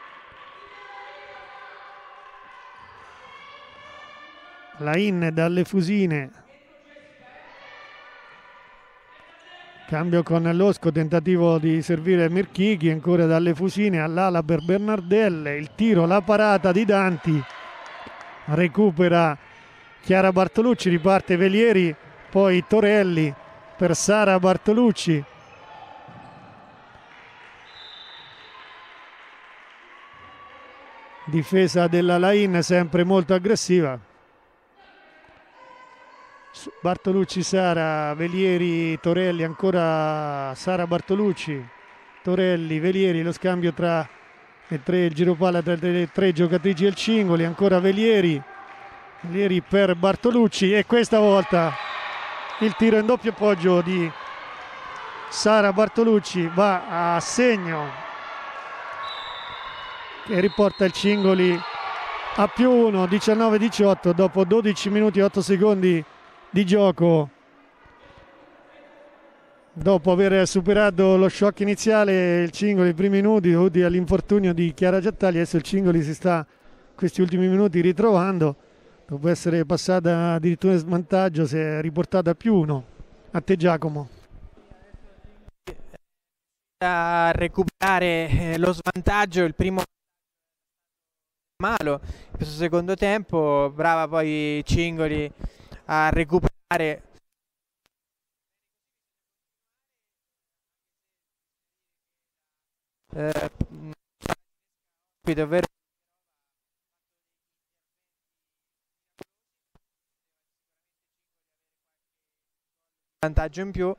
Lain dalle Fusine, cambio con Losco, tentativo di servire Mirchichi, ancora dalle Fusine all'ala per Bernardelle, il tiro, la parata di Danti, recupera Chiara Bartolucci, riparte Velieri, poi Torelli per Sara Bartolucci. Difesa della Lain sempre molto aggressiva. Bartolucci, Sara, Velieri, Torelli, ancora Sara Bartolucci, Torelli, Velieri, lo scambio tra le tre, il giro palla tra le tre giocatrici del Cingoli, ancora Velieri, Velieri per Bartolucci e questa volta il tiro in doppio appoggio di Sara Bartolucci va a segno e riporta il Cingoli a più uno, diciannove diciotto dopo dodici minuti e otto secondi di gioco. Dopo aver superato lo shock iniziale, il Cingoli i primi minuti dovuti all'infortunio di Chiara Giattaglia, adesso il Cingoli si sta questi ultimi minuti ritrovando, dopo essere passata addirittura in svantaggio si è riportata a più uno. A te Giacomo. A recuperare lo svantaggio, il primo malo in questo secondo tempo, brava poi Cingoli a recuperare. Eh, qui davvero vantaggio in più.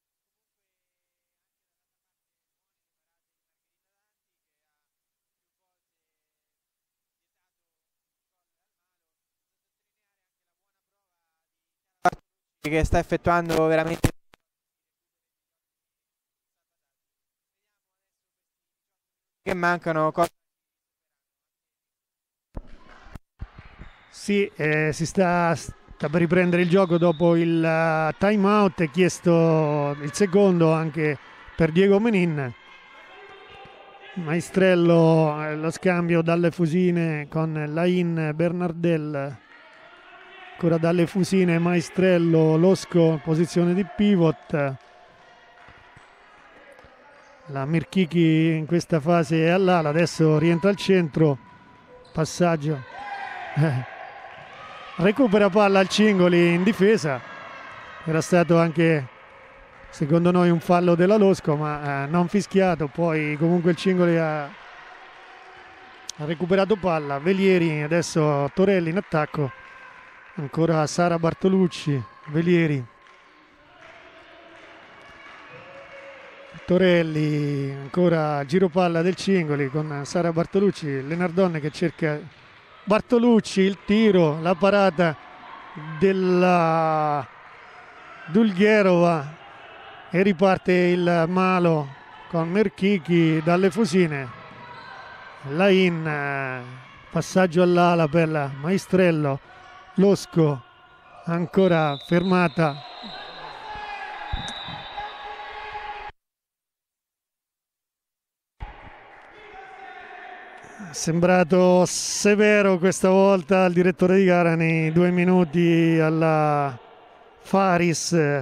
Che sta effettuando veramente che mancano cose. Sì, eh, si sta, sta per riprendere il gioco dopo il uh, time out, è chiesto il secondo anche per Diego Menin. Maestrello, eh, lo scambio dalle Fusine con Lain Bernardel, ancora dalle Fusine Maestrello, Losco posizione di pivot. La Mirchichi in questa fase è all'ala, adesso rientra al centro, passaggio, eh. recupera palla al Cingoli in difesa, era stato anche secondo noi un fallo della Losco ma eh, non fischiato, poi comunque il Cingoli ha, ha recuperato palla. Velieri, adesso Torelli in attacco, ancora Sara Bartolucci, Velieri, Torelli, ancora giro palla del Cingoli con Sara Bartolucci, Lenardone che cerca Bartolucci, il tiro, la parata della Dulgherova e riparte il malo con Mirchichi dalle Fusine. Lain, passaggio all'ala per la Maestrello, Losco, ancora fermata. Sembrato severo questa volta il direttore di gara nei due minuti alla Faris.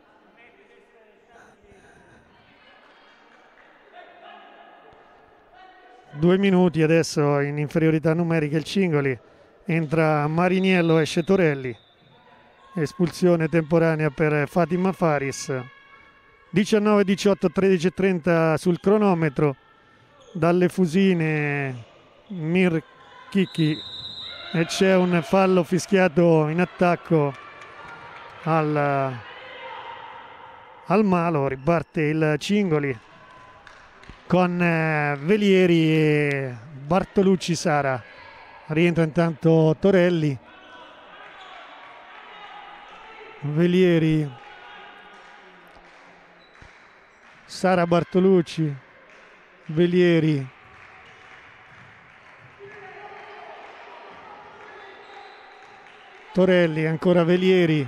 Due minuti adesso in inferiorità numerica il Cingoli, entra Mariniello, esce Torelli, espulsione temporanea per Fatima Faris. diciannove diciotto, tredici e trenta sul cronometro. Dalle Fusine Mirchichi e c'è un fallo fischiato in attacco al, al malo, riparte il Cingoli con eh, Velieri e Bartolucci. Sara, rientra intanto Torelli, Velieri, Sara Bartolucci, Velieri, Torelli, ancora Velieri,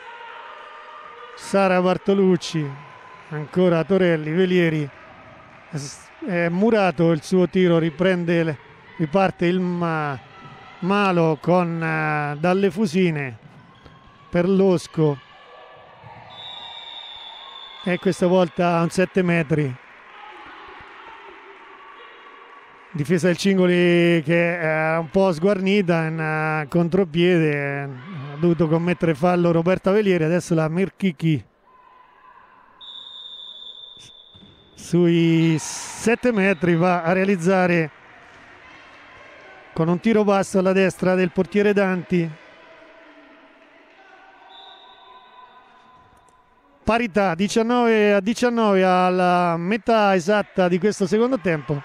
Sara Bartolucci, ancora Torelli, Velieri, è murato il suo tiro, riprende, riparte il ma, Malo con uh, dalle Fusine per Losco, e questa volta a un sette metri. Difesa del Cingoli che è un po' sguarnita in uh, contropiede, ha dovuto commettere fallo Roberta Velieri. Adesso la Merchichi sui sette metri va a realizzare con un tiro basso alla destra del portiere Danti. Parità diciannove a diciannove alla metà esatta di questo secondo tempo.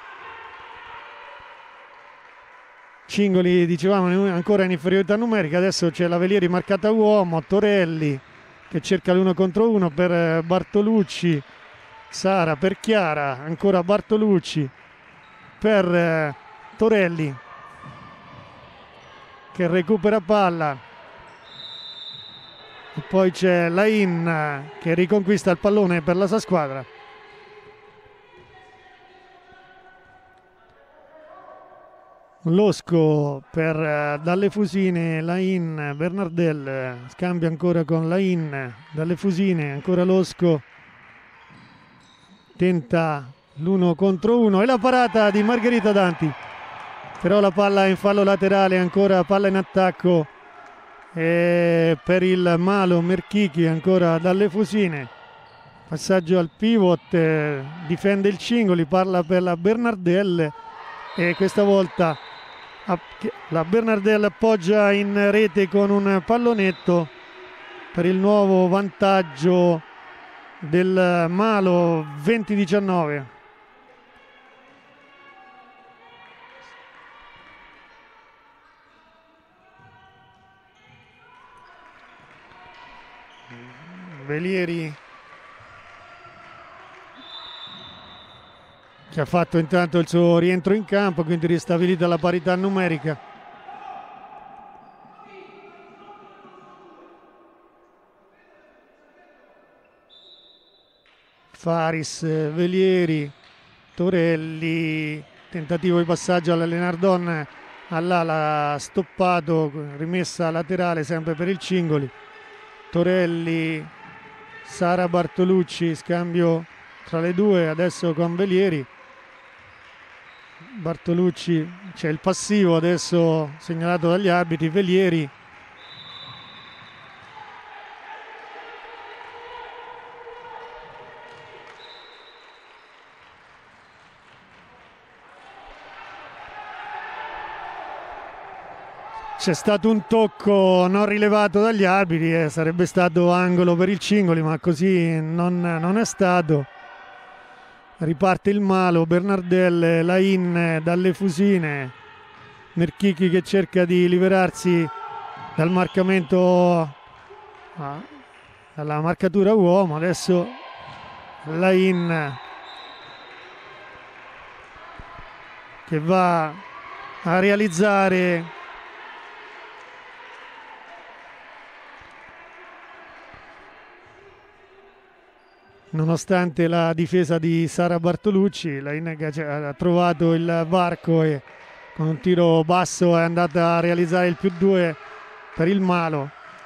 Cingoli, dicevamo, ancora in inferiorità numerica. Adesso c'è la Velieri marcata uomo, Torelli che cerca l'uno contro uno per Bartolucci, Sara per Chiara, ancora Bartolucci per eh, Torelli che recupera palla, e poi c'è Lain che riconquista il pallone per la sua squadra. Losco per uh, dalle Fusine, Lain, Bernardel scambia ancora con Lain, dalle Fusine, ancora Losco, tenta l'uno contro uno e la parata di Margherita Danti, però la palla è in fallo laterale, ancora palla in attacco e per il Malo Merchichi, ancora dalle Fusine, passaggio al pivot, eh, difende il Cingoli, parla per la Bernardel e questa volta la Bernardel appoggia in rete con un pallonetto per il nuovo vantaggio del Malo, venti diciannove. Velieri che ha fatto intanto il suo rientro in campo, quindi ristabilita la parità numerica. Faris, Velieri, Torelli, tentativo di passaggio alla Lenardon, all'ala stoppato, rimessa laterale sempre per il Cingoli. Torelli, Sara Bartolucci, scambio tra le due adesso con Velieri. Bartolucci, c'è il passivo adesso segnalato dagli arbitri. Velieri c'è stato un tocco non rilevato dagli arbitri, eh, sarebbe stato angolo per il Cingoli, ma così non, non è stato. Riparte il Malo, Bernardel, Lain dalle Fusine, Merchichi che cerca di liberarsi dal marcamento, ah, dalla marcatura uomo. Adesso Lain che va a realizzare nonostante la difesa di Sara Bartolucci. Lain ha trovato il varco e con un tiro basso è andata a realizzare il più due per il Malo.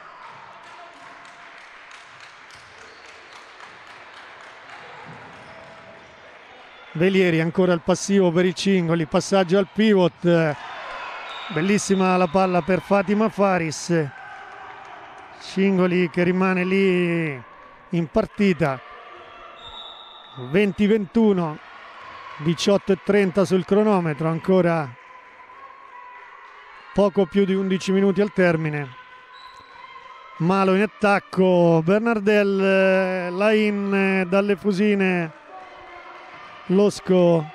Velieri ancora il passivo per il Cingoli, passaggio al pivot, bellissima la palla per Fatima Faris. Cingoli che rimane lì in partita. venti ventuno, diciotto e trenta sul cronometro, ancora poco più di undici minuti al termine. Malo in attacco, Bernardel, Lain dalle Fusine, Losco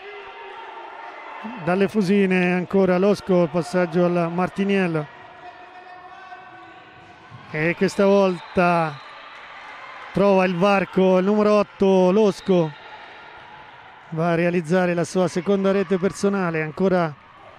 dalle Fusine, ancora Losco, passaggio al Martiniello e questa volta trova il varco il numero otto, Losco va a realizzare la sua seconda rete personale. Ancora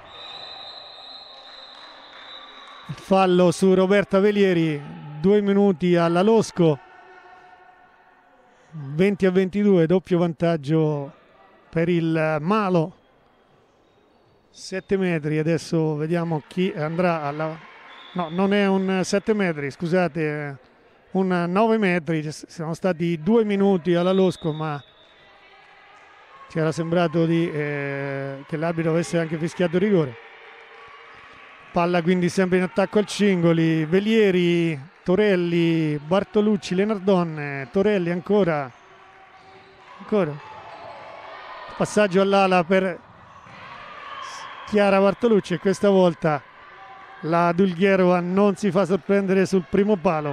il fallo su Roberta Velieri, due minuti alla Losco, venti a ventidue, doppio vantaggio per il Malo, sette metri. Adesso vediamo chi andrà alla... no, non è un sette metri, scusate, un nove metri. Sono stati due minuti alla Losco, ma ci era sembrato di, eh, che l'arbitro avesse anche fischiato rigore. Palla quindi sempre in attacco al Cingoli, Velieri, Torelli, Bartolucci, Lenardon, Torelli ancora, ancora, passaggio all'ala per Chiara Bartolucci, e questa volta la Dulgherova non si fa sorprendere sul primo palo.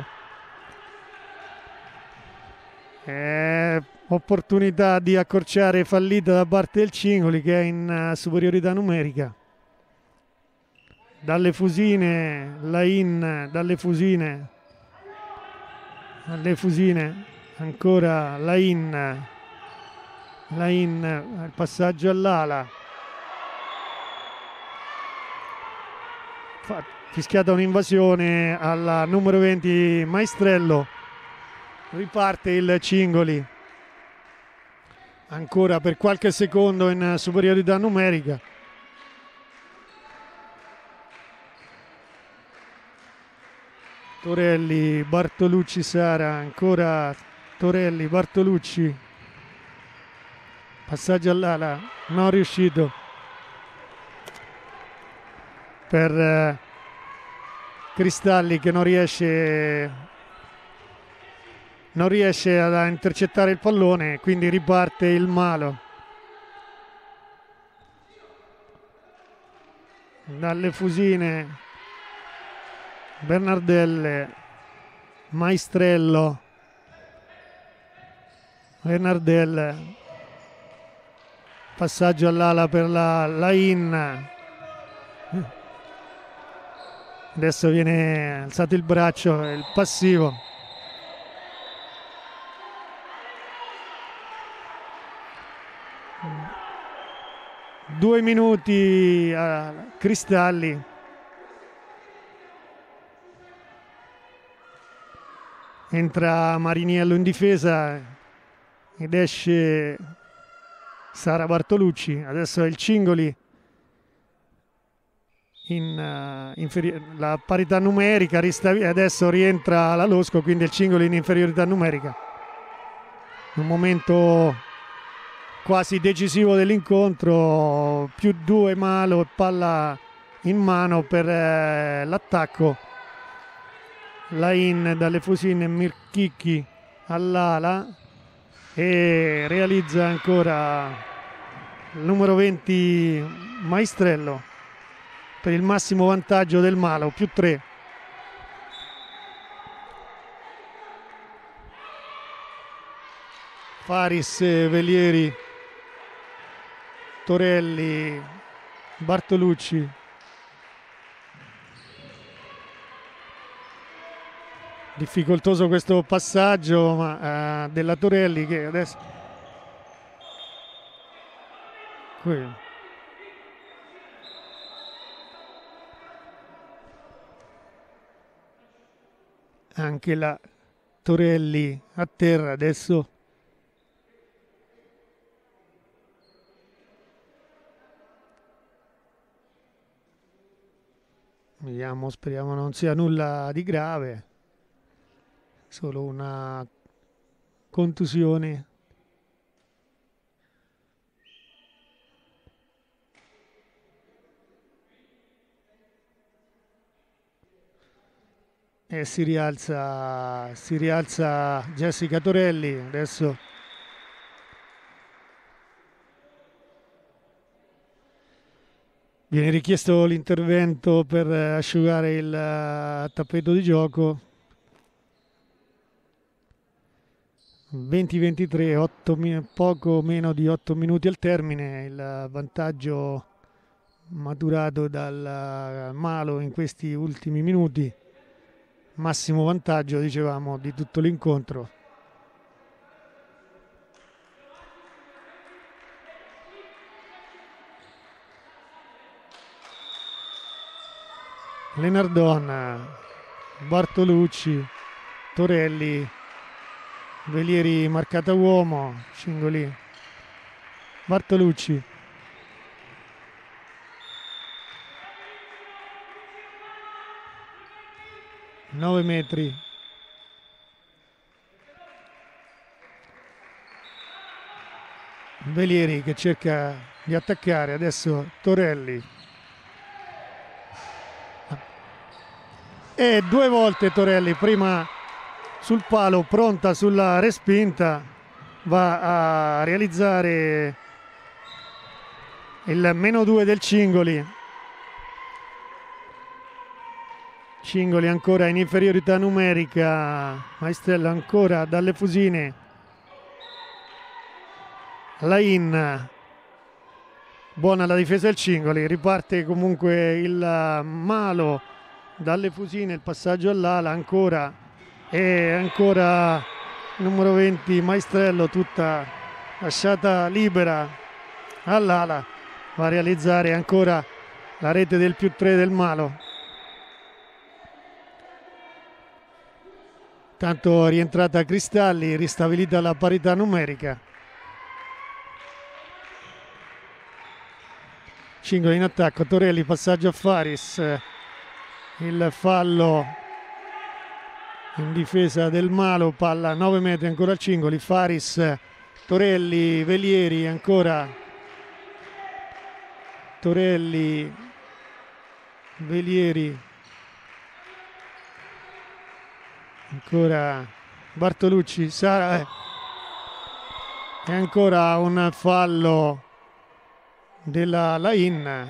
Eh, opportunità di accorciare fallita da parte del Cingoli, che è in uh, superiorità numerica. Dalle Fusine, Lain, dalle Fusine, dalle Fusine, ancora Lain, Lain, il passaggio all'ala. Fischiata un'invasione alla numero venti Maestrello. Riparte il Cingoli ancora per qualche secondo in superiorità numerica. Torelli, Bartolucci, Sara, ancora Torelli, Bartolucci, passaggio all'ala, non riuscito per eh, Cristalli, che non riesce non riesce ad intercettare il pallone, quindi riparte il Malo. Dalle Fusine, Bernardelle, Maestrello, Bernardelle, passaggio all'ala per la Lain. Adesso viene alzato il braccio, il passivo. Due minuti a Cristalli. Entra Mariniello in difesa ed esce Sara Bartolucci. Adesso è il Cingoli in uh, inferi- la parità numerica, adesso rientra la Losco, quindi il Cingoli in inferiorità numerica. Un momento quasi decisivo dell'incontro, più due Malo e palla in mano per eh, l'attacco. Lain dalle Fusine, Mirchicchi all'ala e realizza ancora il numero venti Maestrello per il massimo vantaggio del Malo, più tre. Faris, Velieri, Torelli, Bartolucci. Difficoltoso questo passaggio ma, uh, della Torelli, che adesso qui. Anche la Torelli a terra adesso. Vediamo, speriamo non sia nulla di grave, solo una contusione. E si rialza, si rialza Jessica Torelli. Adesso viene richiesto l'intervento per asciugare il uh, tappeto di gioco. venti ventitré, poco meno di otto minuti al termine. Il vantaggio maturato dal Malo in questi ultimi minuti. Massimo vantaggio, dicevamo, di tutto l'incontro. Lenardon, Bartolucci, Torelli, Velieri marcata uomo, Cingoli Bartolucci. nove metri. Velieri che cerca di attaccare, adesso Torelli. E due volte Torelli, prima sul palo, pronta sulla respinta, va a realizzare il meno due del Cingoli. Cingoli ancora in inferiorità numerica, Maestrello ancora dalle Fusine, Lain, buona la difesa del Cingoli, riparte comunque il Malo dalle Fusine, il passaggio all'ala ancora e ancora numero venti Maestrello, tutta lasciata libera all'ala, va a realizzare ancora la rete del più tre del Malo. Tanto rientrata Cristalli, ristabilita la parità numerica. Cingoli in attacco, Torelli, passaggio a Faris, il fallo in difesa del Malo, palla nove metri ancora al Cingoli, Faris, Torelli, Velieri ancora, Torelli, Velieri, ancora Bartolucci, Sara, eh. e ancora un fallo della Lain.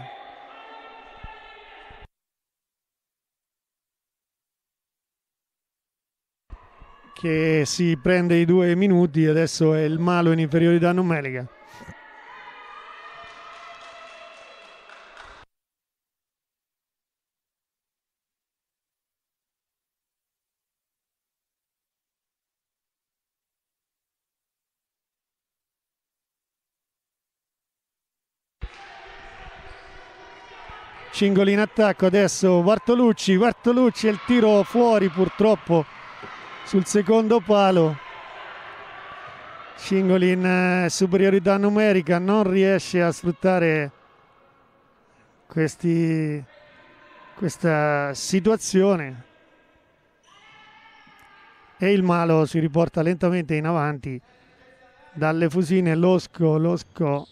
Che si prende i due minuti, adesso è il Malo in inferiorità numerica. Cingoli in attacco, adesso Bartolucci, Bartolucci e il tiro fuori purtroppo sul secondo palo. Cingoli in eh, superiorità numerica, non riesce a sfruttare questi, questa situazione e il Malo si riporta lentamente in avanti dalle Fusine. Losco, Losco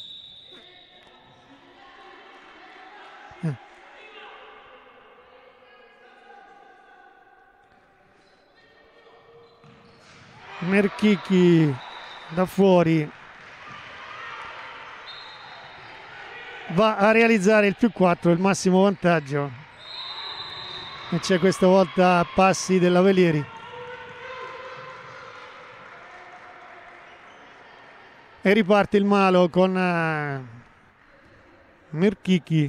Merchichi da fuori va a realizzare il più quattro, il massimo vantaggio, e c'è questa volta passi della Velieri e riparte il Malo con uh, Merchichi.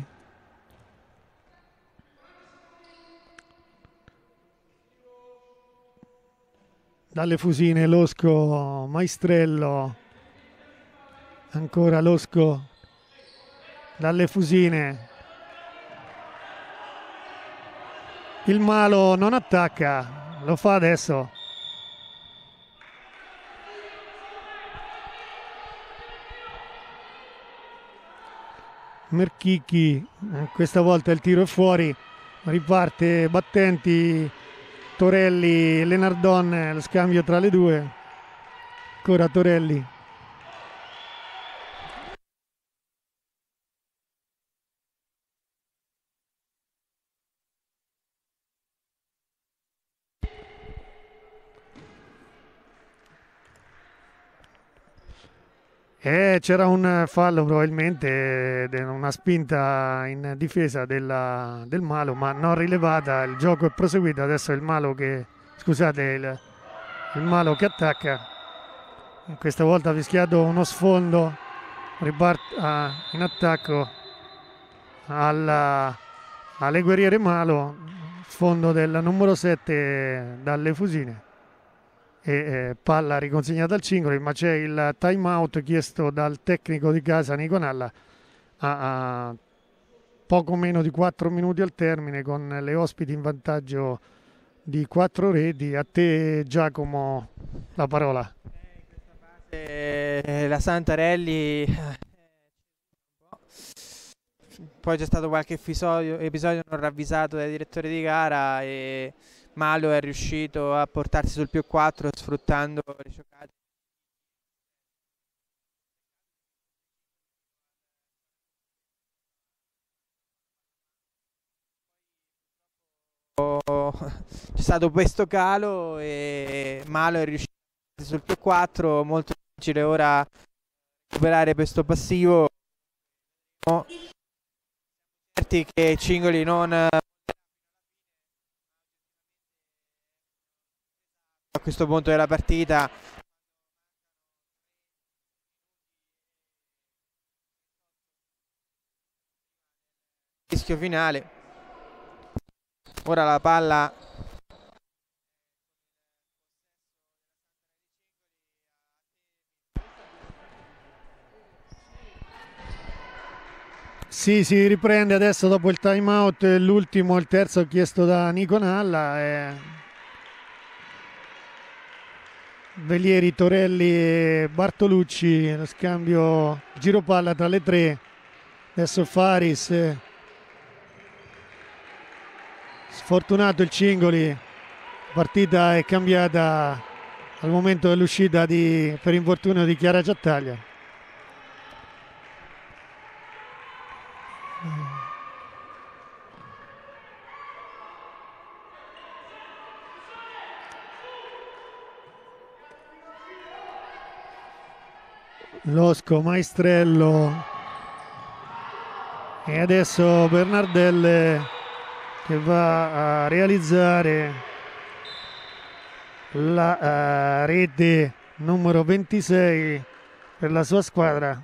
Dalle Fusine Losco, Maestrello, ancora Losco dalle Fusine. Il Malo non attacca, lo fa adesso. Merchichi, questa volta il tiro è fuori, riparte battenti Torelli, Lenardon, lo scambio tra le due, ancora Torelli. E c'era un fallo probabilmente, una spinta in difesa della, del Malo, ma non rilevata. Il gioco è proseguito, adesso è il Malo che, scusate, il, il Malo che attacca. Questa volta ha fischiato uno sfondo, riparte ah, in attacco alla, alle Guerriere Malo, sfondo del numero sette dalle Fusine. E eh, palla riconsegnata al Cingoli, ma c'è il time out chiesto dal tecnico di casa Niconalla a, a poco meno di quattro minuti al termine, con le ospiti in vantaggio di quattro reti. A te Giacomo la parola. La della Santarelli. Poi c'è stato qualche episodio, episodio non ravvisato dai direttori di gara e Malo è riuscito a portarsi sul più quattro sfruttando le giocate. C'è stato questo calo e Malo è riuscito sul più quattro, molto difficile ora recuperare questo passivo. Certi che Cingoli non a questo punto della partita rischio finale. Ora la palla sì, si riprende adesso dopo il time out, l'ultimo, il terzo chiesto da Nico Nalla. E Velieri, Torelli e Bartolucci, lo scambio giro palla tra le tre. Adesso Faris, sfortunato il Cingoli, la partita è cambiata al momento dell'uscita di, per infortunio di Chiara Ciattaglia. Losco, Maestrello e adesso Bernardelle che va a realizzare la uh, rete numero ventisei per la sua squadra.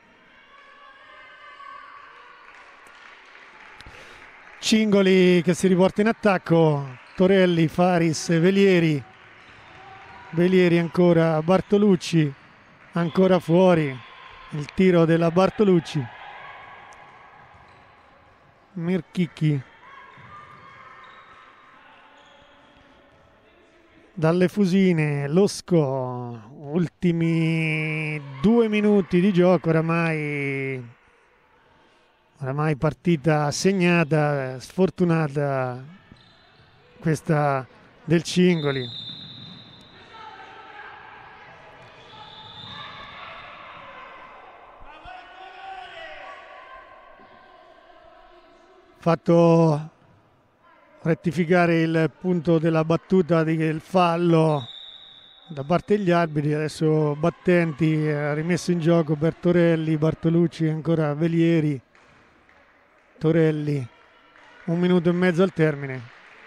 Cingoli che si riporta in attacco, Torelli, Faris, Velieri, Velieri ancora, Bartolucci, ancora fuori, il tiro della Bartolucci, Mirchicchi, dalle Fusine, Losco, ultimi due minuti di gioco, oramai, oramai partita segnata, sfortunata questa del Cingoli. Fatto rettificare il punto della battuta del fallo da parte degli arbitri, adesso Battenti ha rimesso in gioco Bertorelli, Bartolucci, ancora Velieri, Torelli, un minuto e mezzo al termine.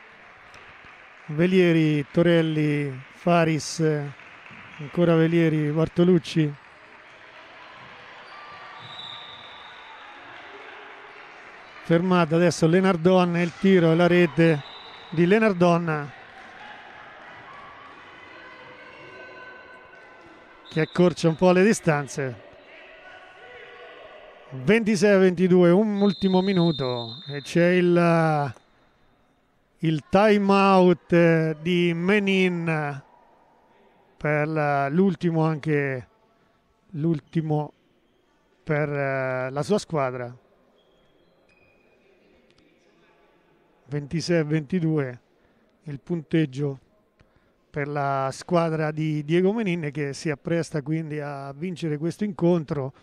Velieri, Torelli, Faris, ancora Velieri, Bartolucci. Fermata adesso Lenardon e il tiro e la rete di Lenardon che accorcia un po' le distanze. ventisei a ventidue, un ultimo minuto e c'è il, il time out di Menin per l'ultimo, anche l'ultimo per la sua squadra. ventisei a ventidue il punteggio per la squadra di Diego Menin, che si appresta quindi a vincere questo incontro.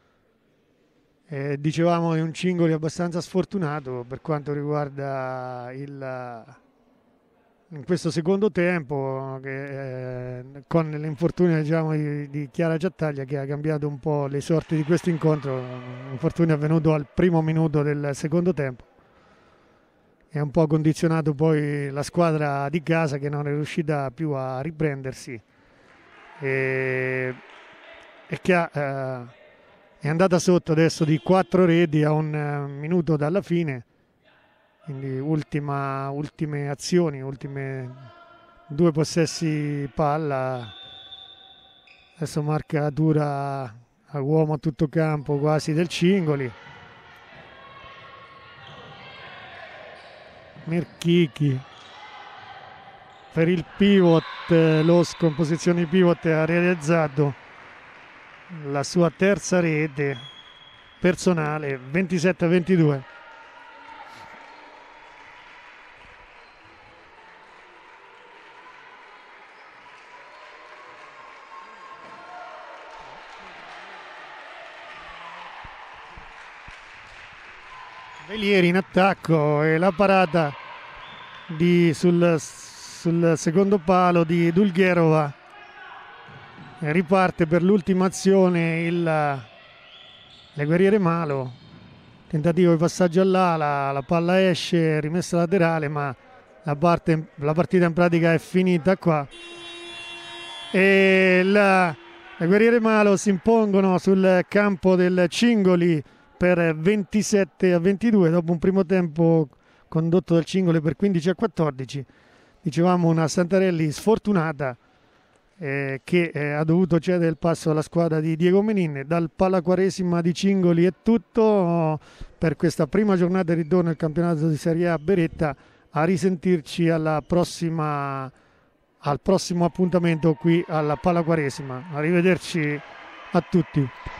Eh, dicevamo è un Cingoli abbastanza sfortunato per quanto riguarda il in questo secondo tempo, che, eh, con l'infortunio diciamo, di, di Chiara Ciattaglia, che ha cambiato un po' le sorti di questo incontro. L'infortunio è avvenuto al primo minuto del secondo tempo. È un po' condizionato poi la squadra di casa, che non è riuscita più a riprendersi e, e che ha, eh, è andata sotto adesso di quattro reti a un uh, minuto dalla fine, quindi ultima, ultime azioni, ultime due possessi palla. Adesso marcatura a uomo a tutto campo quasi del Cingoli. Mirchichi per il pivot, Losco in posizione di pivot ha realizzato la sua terza rete personale, ventisette a ventidue. Velieri in attacco e la parata di, sul, sul secondo palo di Dulgherova. E riparte per l'ultima azione il, le Guerriere Malo. Tentativo di passaggio all'ala, la palla esce, rimessa laterale, ma la, parte, la partita in pratica è finita qua. E la, le Guerriere Malo si impongono sul campo del Cingoli per ventisette a ventidue dopo un primo tempo condotto dal Cingoli per quindici a quattordici. Dicevamo una Santarelli sfortunata eh, che eh, ha dovuto cedere il passo alla squadra di Diego Menin. Dal Pallaquaresima di Cingoli è tutto per questa prima giornata di ritorno al campionato di Serie A Beretta. A risentirci alla prossima, al prossimo appuntamento qui alla Pallaquaresima. Arrivederci a tutti.